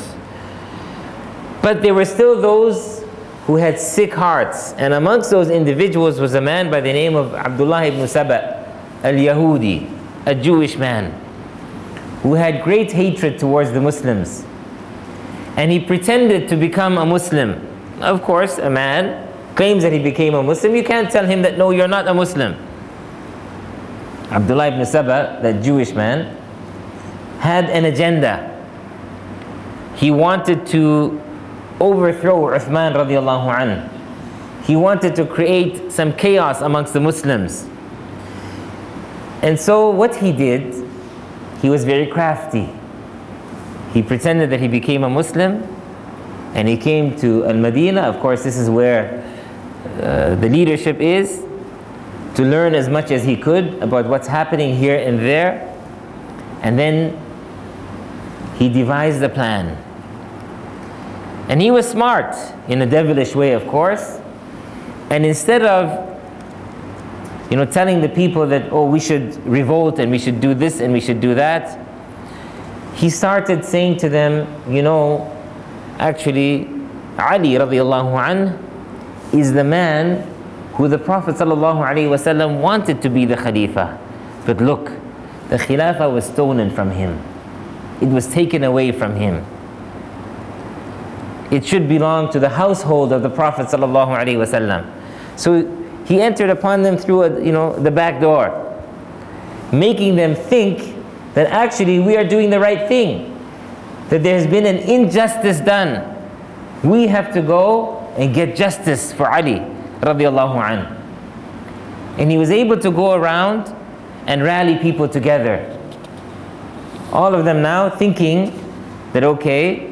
But there were still those who had sick hearts, and amongst those individuals was a man by the name of Abdullah ibn Saba al-Yahudi, a Jewish man who had great hatred towards the Muslims. And he pretended to become a Muslim. Of course, a man claims that he became a Muslim. You can't tell him that, no, you're not a Muslim. Abdullah ibn Saba, that Jewish man, had an agenda. He wanted to overthrow Uthman radiallahu anhu. He wanted to create some chaos amongst the Muslims. And so what he did, he was very crafty. He pretended that he became a Muslim, and he came to Al-Madinah. Of course, this is where uh, the leadership is, to learn as much as he could about what's happening here and there. And then he devised a plan. And he was smart, in a devilish way, of course. And instead of you know, telling the people that, oh, we should revolt and we should do this and we should do that, he started saying to them, you know, actually, Ali radiallahu anhu is the man who the Prophet sallallahu alaihi wasallam wanted to be the Khalifa. But look, the Khilafah was stolen from him. It was taken away from him. It should belong to the household of the Prophet sallallahu alaihi wasallam. So he entered upon them through a, you know, the back door, making them think that actually we are doing the right thing, that there has been an injustice done. We have to go and get justice for Ali radiallahu anhu. And he was able to go around and rally people together. All of them now thinking that, okay,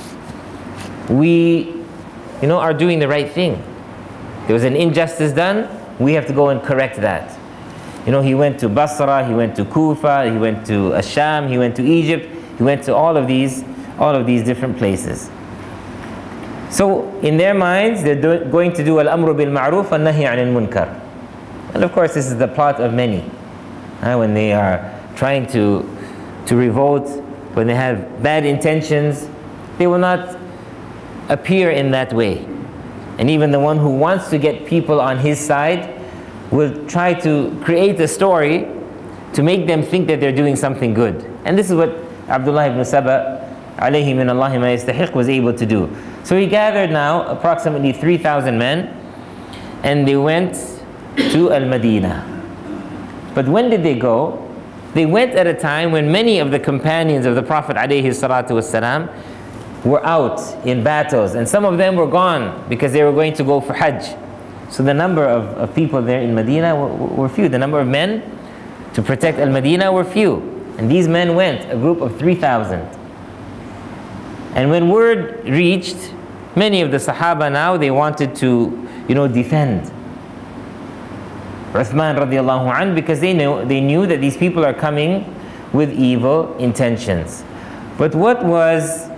we you know, are doing the right thing. There was an injustice done, we have to go and correct that. You know, he went to Basra, he went to Kufa, he went to Asham, he went to Egypt, he went to all of these, all of these different places. So in their minds, they're do going to do al-amru bil-ma'ruf wa nahy anil munkar. And of course, this is the plot of many. Uh, when they are trying to, to revolt, when they have bad intentions, they will not appear in that way. And even the one who wants to get people on his side will try to create a story to make them think that they're doing something good. And this is what Abdullah ibn Saba, alayhi min Allahi ma yastahiq, was able to do. So he gathered now approximately three thousand men, and they went to Al-Madinah. But when did they go? They went at a time when many of the companions of the Prophet alayhi salatu wasalam were out in battles, and some of them were gone because they were going to go for Hajj. So the number of, of people there in Medina were, were few. The number of men to protect Al-Madinah were few. And these men went, a group of three thousand. And when word reached, many of the Sahaba now, they wanted to, you know, defend Uthman radiallahu anh, because they knew, they knew that these people are coming with evil intentions. But what was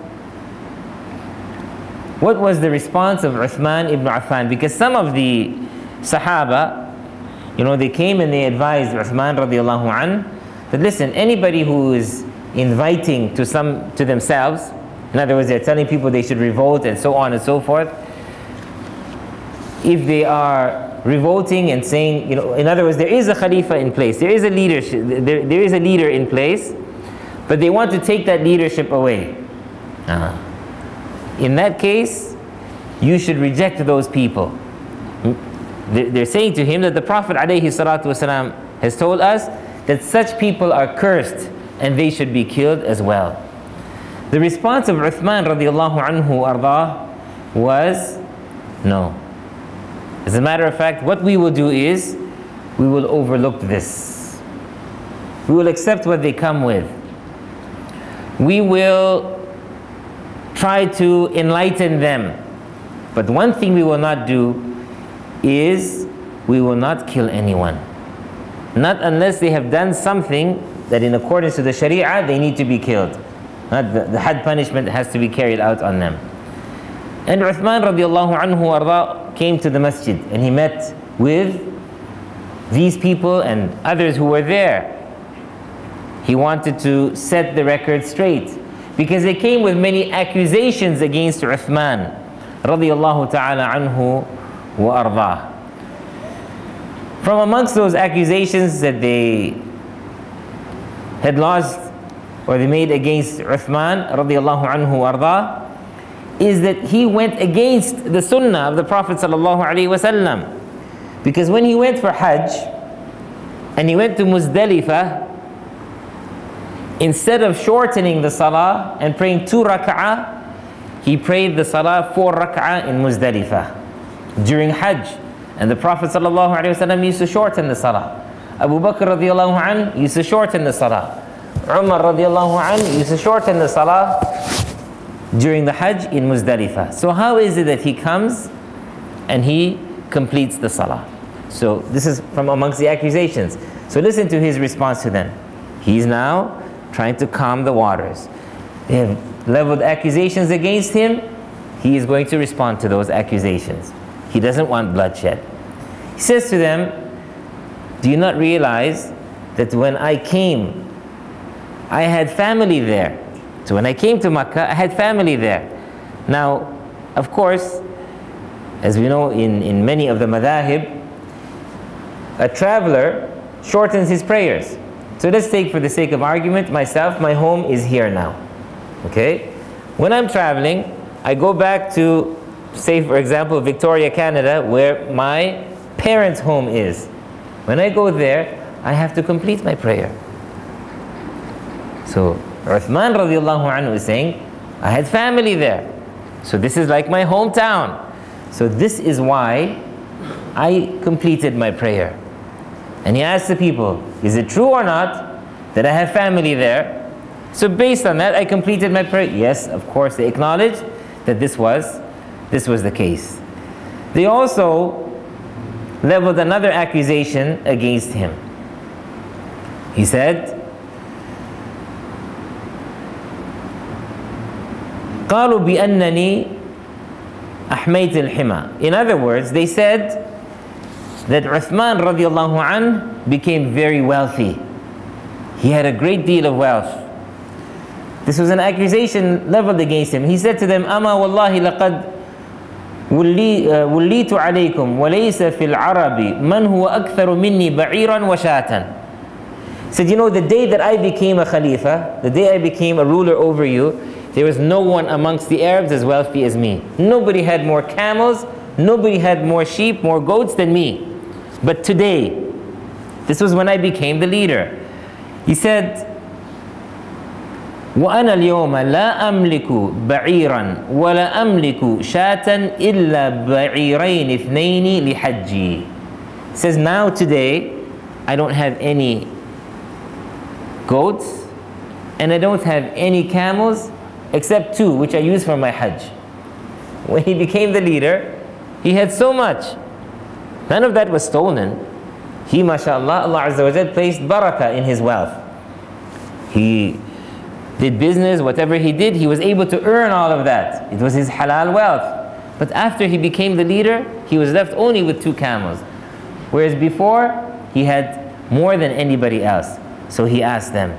what was the response of Uthman ibn Affan? Because some of the Sahaba, you know, they came and they advised Uthman radiallahu anh that, listen, anybody who is inviting to some to themselves, in other words, they're telling people they should revolt and so on and so forth, if they are revolting and saying, you know, in other words, there is a Khalifa in place, there is a leadership, there, there is a leader in place, but they want to take that leadership away. Uh-huh. In that case, you should reject those people. They're saying to him that the Prophet ﷺ has told us that such people are cursed and they should be killed as well. The response of Uthman radiallahu anhu ardah was, no. As a matter of fact, what we will do is, we will overlook this. We will accept what they come with. We will try to enlighten them. But one thing we will not do is, we will not kill anyone. Not unless they have done something that in accordance to the Sharia, they need to be killed. Not the, the had punishment has to be carried out on them. And Uthman radiallahu anhu arda came to the masjid and he met with these people and others who were there. He wanted to set the record straight because they came with many accusations against Uthman radiallahu ta'ala anhu wa arda. From amongst those accusations that they had lost or they made against Uthman radiallahu anhu arda is that he went against the sunnah of the Prophet sallallahu alaihi wasallam. Because when he went for Hajj and he went to Muzdalifah, instead of shortening the salah and praying two rak'ah, he prayed the salah four rak'ah in Muzdalifah during Hajj. And the Prophet sallallahu alaihi wasallam used to shorten the salah. Abu Bakr radiallahu anh used to shorten the salah. Umar radiallahu anh used to shorten the salah during the Hajj in Muzdalifah. So how is it that he comes and he completes the salah? So this is from amongst the accusations. So listen to his response to them. He's now trying to calm the waters. They have leveled accusations against him. He is going to respond to those accusations. He doesn't want bloodshed. He says to them, do you not realize that when I came, I had family there? So when I came to Makkah, I had family there. Now, of course, as we know in, in many of the madhahib, a traveler shortens his prayers. So let's take, for the sake of argument, myself, my home is here now. Okay? When I'm traveling, I go back to, say for example, Victoria, Canada, where my parents' home is. When I go there, I have to complete my prayer. So Uthman radiallahu anhu is saying, I had family there. So this is like my hometown. So this is why I completed my prayer. And he asked the people, is it true or not that I have family there? So based on that, I completed my prayer. Yes, of course, they acknowledged that this was, this was the case. They also leveled another accusation against him. He said, قالوا بأنني أحميت الحمى. In other words, they said that Uthman radiallahu anh became very wealthy. He had a great deal of wealth. This was an accusation leveled against him. He said to them, أما والله لقد وليت عليكم وليس في العرب من هو أكثر مني بعيرا وشاة. He said, you know, the day that I became a Khalifa, the day I became a ruler over you, there was no one amongst the Arabs as wealthy as me. Nobody had more camels, nobody had more sheep, more goats than me. But today, this was when I became the leader. He said, وأنا اليوم لا أملك بعيرا ولا أملك شاة إلا بعيرين اثنين لحجي. He says, now today, I don't have any goats and I don't have any camels except two, which I use for my Hajj. When he became the leader, he had so much. None of that was stolen. He, mashallah, Allah Azza wa Jal placed barakah in his wealth. He did business, whatever he did, he was able to earn all of that. It was his halal wealth. But after he became the leader, he was left only with two camels. Whereas before, he had more than anybody else. So he asked them,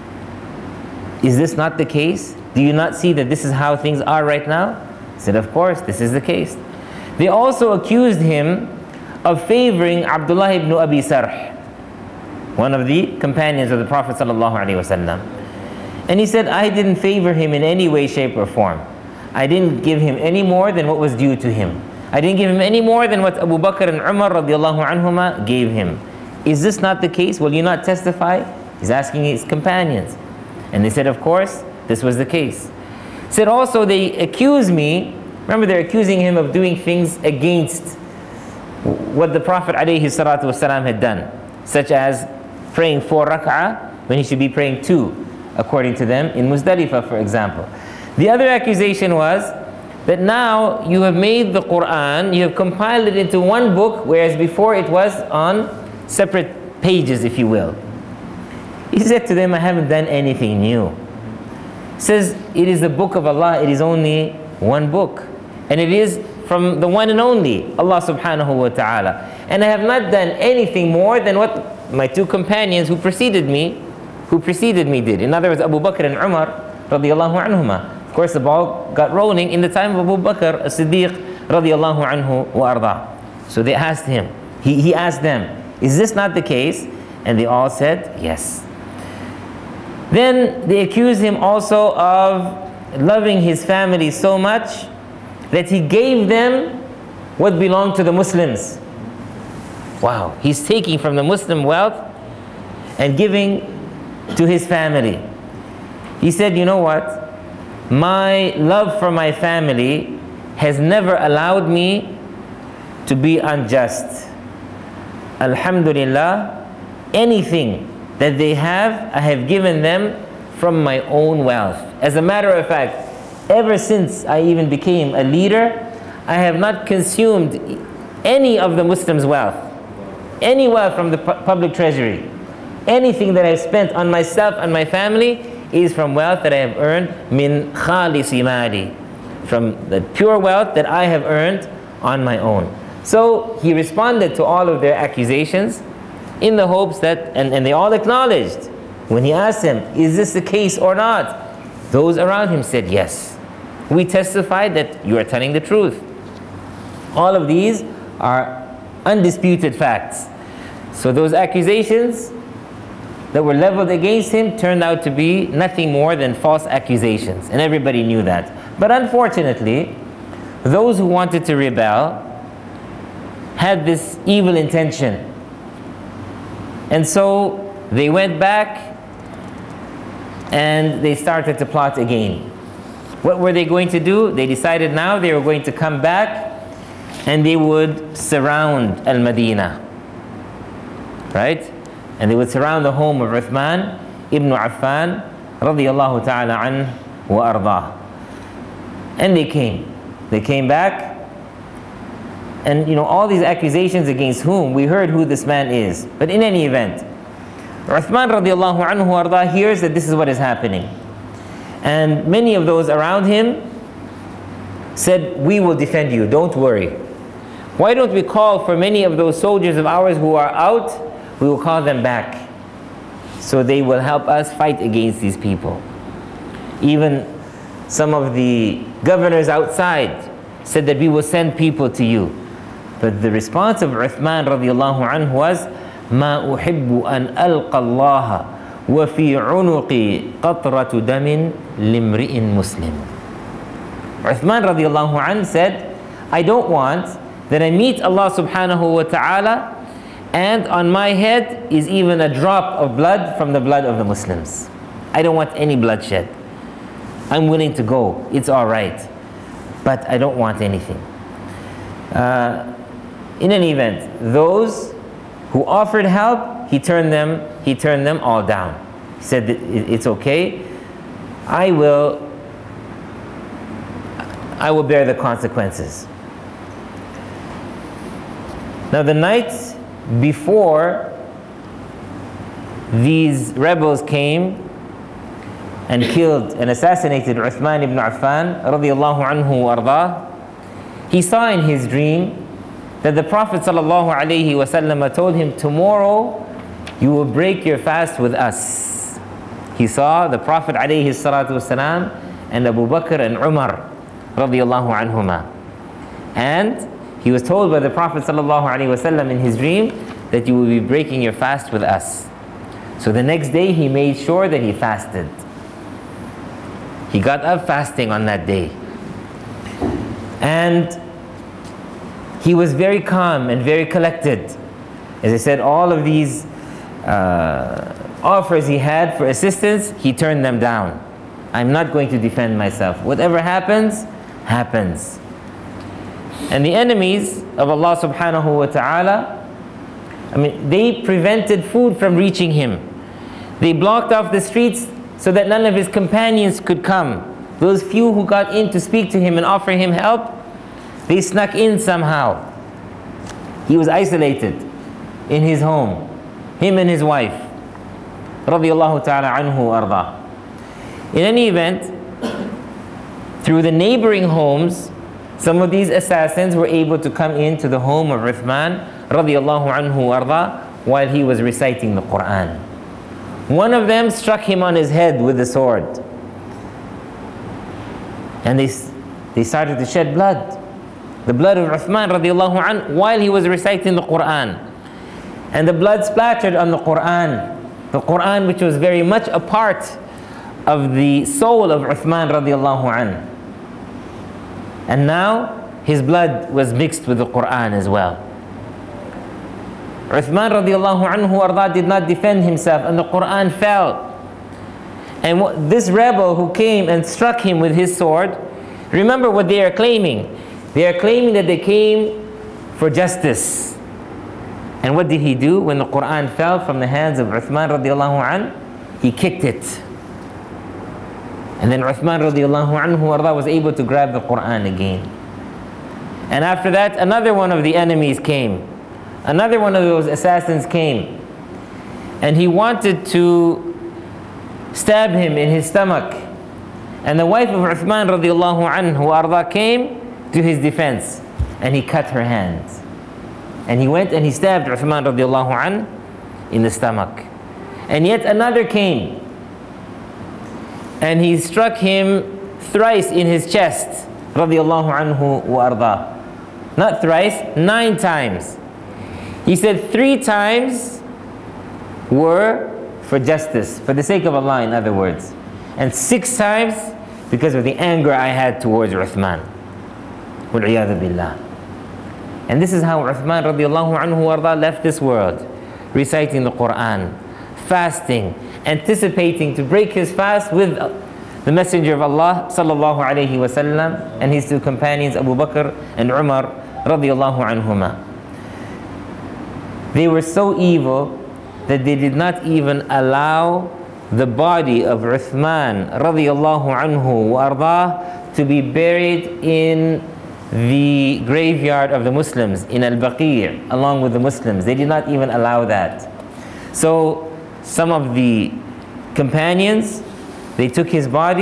is this not the case? Do you not see that this is how things are right now? He said, of course, this is the case. They also accused him of favoring Abdullah ibn Abi Sarh, one of the companions of the Prophet ﷺ. And he said, I didn't favor him in any way, shape, or form. I didn't give him any more than what was due to him. I didn't give him any more than what Abu Bakr and Umar radiallahu anhuma gave him. Is this not the case? Will you not testify? He's asking his companions. And they said, of course, this was the case. He said also, they accuse me, remember they're accusing him of doing things against what the Prophet ﷺ had done, such as praying four rak'ah when he should be praying two, according to them, in Muzdalifah, for example. The other accusation was that now you have made the Quran, you have compiled it into one book, whereas before it was on separate pages, if you will. He said to them, I haven't done anything new. He says, it is the book of Allah, it is only one book. And it is from the one and only, Allah subhanahu wa ta'ala. And I have not done anything more than what my two companions who preceded me, who preceded me did. In other words, Abu Bakr and Umar radiallahu anhuma. Of course, the ball got rolling in the time of Abu Bakr as-Siddiq radiallahu anhu wa arda. So they asked him, he, he asked them, is this not the case? And they all said, yes. Then they accused him also of loving his family so much that he gave them what belonged to the Muslims. Wow, he's taking from the Muslim wealth and giving to his family. He said, you know what? My love for my family has never allowed me to be unjust. Alhamdulillah, anything that they have, I have given them from my own wealth. As a matter of fact, ever since I even became a leader, I have not consumed any of the Muslims' wealth, any wealth from the pu public treasury. Anything that I've spent on myself and my family is from wealth that I have earned, min khalisi mali, from the pure wealth that I have earned on my own. So he responded to all of their accusations in the hopes that, and, and they all acknowledged, when he asked them, is this the case or not? Those around him said, yes. We testified that you are telling the truth. All of these are undisputed facts. So those accusations that were leveled against him turned out to be nothing more than false accusations, and everybody knew that. But unfortunately, those who wanted to rebel had this evil intention. And so they went back and they started to plot again. What were they going to do? They decided now they were going to come back and they would surround Al-Madinah, right? And they would surround the home of Uthman ibn Affan radiyallahu ta'ala anhu wa ardah. And they came. They came back. And you know, all these accusations against whom? We heard who this man is. But in any event, Uthman radiallahu anhu wa ardah hears that this is what is happening. And many of those around him said, we will defend you, don't worry. Why don't we call for many of those soldiers of ours who are out, we will call them back, so they will help us fight against these people. Even some of the governors outside said that we will send people to you. But the response of Uthman radiallahu anhu was, ما أحب أن ألقى الله وفي عنقي قطرة دم لامرئ مسلم. Uthman radiallahu anhu said, I don't want that I meet Allah subhanahu wa ta'ala and on my head is even a drop of blood from the blood of the Muslims. I don't want any bloodshed. I'm willing to go, it's alright, but I don't want anything. Uh, in any event, those who offered help, he turned them, he turned them all down. He said, it's okay, I will, I will bear the consequences. Now the night before these rebels came and killed and assassinated Uthman ibn Affan radiallahu anhu wa ardah, he saw in his dream that the Prophet sallallahu alaihi wasallam told him, tomorrow you will break your fast with us. He saw the Prophet alayhi salatu wasalam and Abu Bakr and Umar radiallahu anhuma. And he was told by the Prophet sallallahu alaihi wasallam in his dream that you will be breaking your fast with us. So the next day he made sure that he fasted. He got up fasting on that day. And he was very calm and very collected. As I said, all of these uh, offers he had for assistance, he turned them down. I'm not going to defend myself. Whatever happens, happens. And the enemies of Allah subhanahu wa ta'ala, I mean, they prevented food from reaching him. They blocked off the streets so that none of his companions could come. Those few who got in to speak to him and offer him help, they snuck in somehow. He was isolated in his home, him and his wife, radiyallahu ta'ala anhu arda. In any event, through the neighboring homes, some of these assassins were able to come into the home of Uthman radiyallahu anhu arda while he was reciting the Quran. One of them struck him on his head with a sword. And they, they started to shed blood. The blood of Uthman radiallahu anhu while he was reciting the Quran. And the blood splattered on the Quran. The Quran which was very much a part of the soul of Uthman radiallahu anhu. And now his blood was mixed with the Quran as well. Uthman radiallahu anhu arda did not defend himself and the Quran fell. And this rebel who came and struck him with his sword, remember what they are claiming. They are claiming that they came for justice. And what did he do when the Quran fell from the hands of Uthman radiallahu anhu? He kicked it. And then Uthman radiallahu anhu arda was able to grab the Quran again. And after that, another one of the enemies came. Another one of those assassins came. And he wanted to stab him in his stomach. And the wife of Uthman radiallahu anhu arda came to his defense. And he cut her hands. And he went and he stabbed Uthman radiallahu anhu in the stomach. And yet another came. And he struck him thrice in his chest. Radiallahu anhu wa arda. Not thrice, nine times. He said three times were for justice, for the sake of Allah, in other words. And six times because of the anger I had towards Uthman. Wal-'iyadhu billah. And this is how Uthman radiallahu anhu warda left this world, reciting the Quran, fasting, anticipating to break his fast with the Messenger of Allah sallallahu alayhi wa sallam and his two companions Abu Bakr and Umar radiallahu anhuma. They were so evil that they did not even allow the body of Uthman radiallahu anhu wa ardah to be buried in the graveyard of the Muslims in Al-Baqi' along with the Muslims. They did not even allow that. So some of the companions, they took his body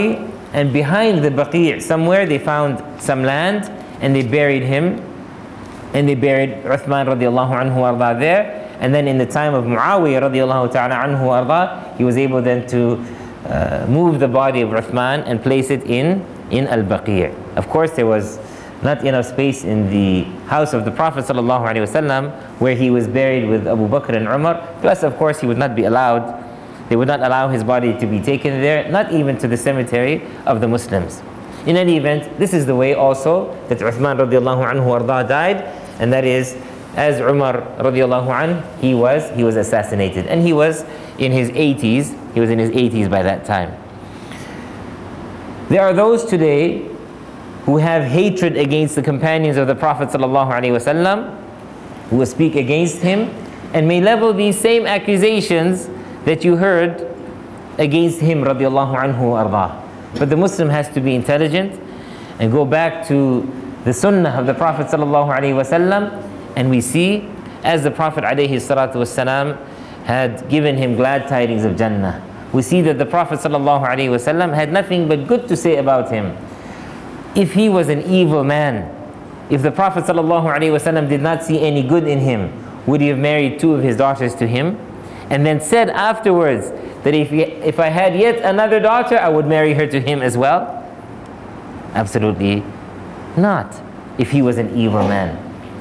And behind the Baqi' somewhere they found some land and they buried him. And they buried Uthman radiallahu anhu arda there. And then in the time of Muawiyah radiallahu ta'ala anhu arda, he was able then to uh, move the body of Uthman and place it in, in Al-Baqi'. Of course, there was not enough space in the house of the Prophet sallallahu alaihi wasallam where he was buried with Abu Bakr and Umar. Plus, of course, he would not be allowed, they would not allow his body to be taken there, not even to the cemetery of the Muslims. In any event, this is the way also that Uthman radiallahu anhu arda died, and that is, as Umar radiallahu anhu, he was, he was assassinated. And he was in his eighties, he was in his eighties by that time. There are those today who have hatred against the companions of the Prophet sallallahu alaihi wasallam, who will speak against him, and may level these same accusations that you heard against him radiallahu anhu arda. But the Muslim has to be intelligent and go back to the sunnah of the Prophet sallallahu alaihi wasallam, and we see, as the Prophet alayhi salatu wasalam had given him glad tidings of Jannah, we see that the Prophet sallallahu alaihi wasallam had nothing but good to say about him. If he was an evil man, if the Prophet sallallahu alaihi wasallam did not see any good in him, would he have married two of his daughters to him? And then said afterwards that if, he, if I had yet another daughter, I would marry her to him as well? Absolutely not, if he was an evil man.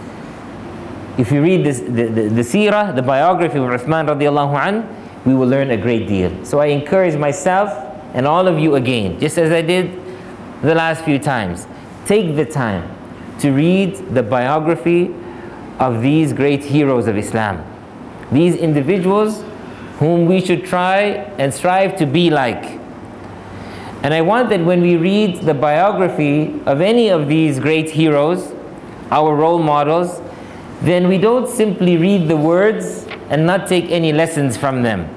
If you read this, the, the, the seerah, the biography of Uthman radiallahu anh, we will learn a great deal. So I encourage myself and all of you again, just as I did the last few times, take the time to read the biography of these great heroes of Islam. These individuals whom we should try and strive to be like. And I want that when we read the biography of any of these great heroes, our role models, then we don't simply read the words and not take any lessons from them.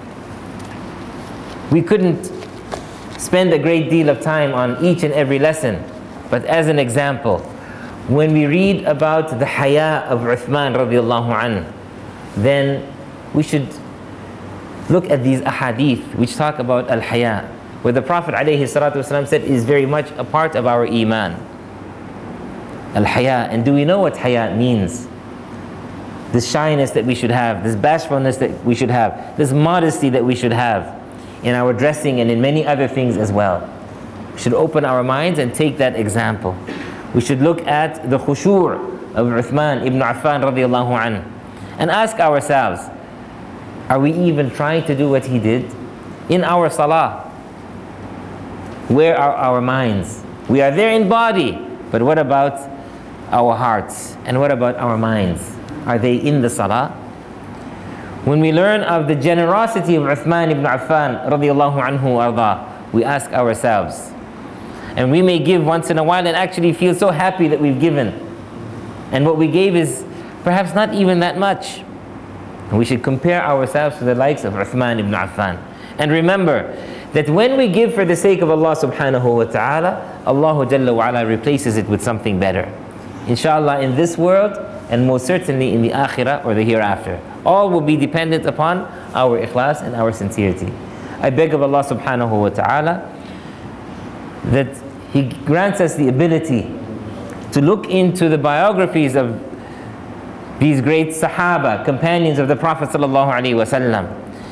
We couldn't spend a great deal of time on each and every lesson, but as an example, when we read about the haya of Uthman radiallahu anhu, then we should look at these ahadith which talk about al-haya, where the Prophet alayhi salatu wasalam said is very much a part of our iman. Al-haya. And do we know what haya means? This shyness that we should have, this bashfulness that we should have, this modesty that we should have in our dressing and in many other things as well. We should open our minds and take that example. We should look at the khushu' of Uthman ibn Affan radiallahu anhu and ask ourselves, are we even trying to do what he did? In our salah, where are our minds? We are there in body, but what about our hearts? And what about our minds? Are they in the salah? When we learn of the generosity of Uthman ibn Affan radiallahu anhu arda, we ask ourselves, and we may give once in a while and actually feel so happy that we've given, and what we gave is perhaps not even that much. We should compare ourselves to the likes of Uthman ibn Affan. And remember that when we give for the sake of Allah subhanahu wa ta'ala, Allah Jalla wa ala replaces it with something better. Inshallah, in this world, and most certainly in the akhirah or the hereafter. All will be dependent upon our ikhlas and our sincerity. I beg of Allah subhanahu wa ta'ala that He grants us the ability to look into the biographies of these great Sahaba, companions of the Prophet sallallahu alaihi wasallam,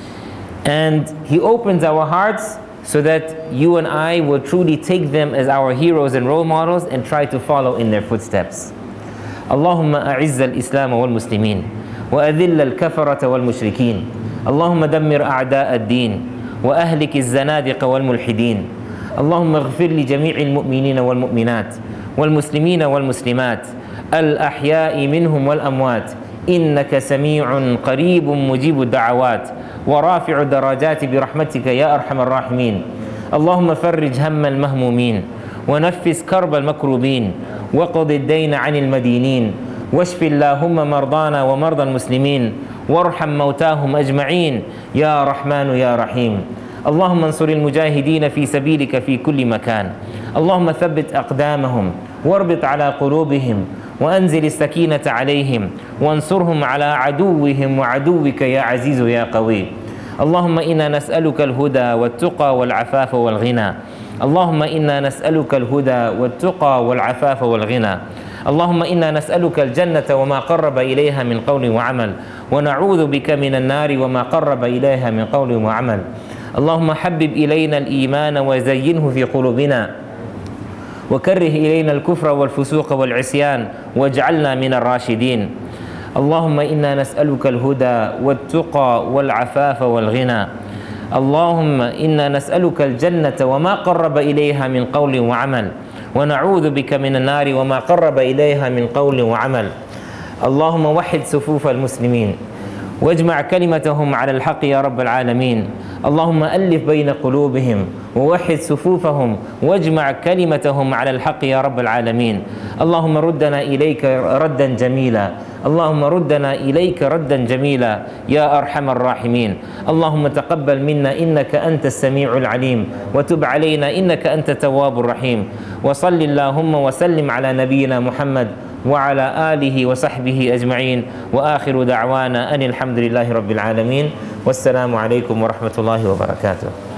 and He opens our hearts so that you and I will truly take them as our heroes and role models and try to follow in their footsteps. Allahumma a'izz al-Islam wal-Muslimin wa adhill al-kafarata wal-Mushrikeen. Allahumma dammir a'da' ad-din wa ahlik az-zanadiq wal-mulhidin. Allahumma ighfir li jami' al-mu'minin wal-mu'minat wal-muslimin wal-muslimat al-ahya'i minhum wal-amwat. إنك سميع قريب مجيب الدعوات ورافع الدرجات برحمتك يا أرحم الراحمين. اللهم فرج هم المهمومين ونفس كرب المكروبين وقض الدين عن المدينين واشف اللهم مرضانا ومرضى المسلمين وارحم موتاهم أجمعين يا رحمن يا رحيم. اللهم انصر المجاهدين في سبيلك في كل مكان. اللهم ثبت أقدامهم واربط على قلوبهم وأنزل السكينة عليهم وانصرهم على عدوهم وعدوك يا عزيز يا قوي. اللهم إنا نسألك الهدى والتقى والعفاف والغنى. اللهم إنا نسألك الهدى والتقى والعفاف والغنى. اللهم إنا نسألك الجنة وما قرب إليها من قول وعمل، ونعوذ بك من النار وما قرب إليها من قول وعمل. اللهم حبب إلينا الإيمان وزينه في قلوبنا، وكره إلينا الكفر والفسوق والعصيان واجعلنا من الراشدين. اللهم إنا نسألك الهدى والتقى والعفاف والغنى. اللهم إنا نسألك الجنة وما قرب إليها من قول وعمل، ونعوذ بك من النار وما قرب إليها من قول وعمل. اللهم وحد صفوف المسلمين واجمع كلمتهم على الحق يا رب العالمين. اللهم ألف بين قلوبهم ووحد صفوفهم واجمع كلمتهم على الحق يا رب العالمين. اللهم ردنا إليك ردا جميلا، اللهم ردنا إليك ردا جميلا يا أرحم الراحمين. اللهم تقبل منا إنك أنت السميع العليم، وتب علينا إنك أنت التواب الرحيم. وصل اللهم وسلم على نبينا محمد وعلى آله وصحبه أجمعين، وآخر دعوانا أن الحمد لله رب العالمين، والسلام عليكم ورحمة الله وبركاته.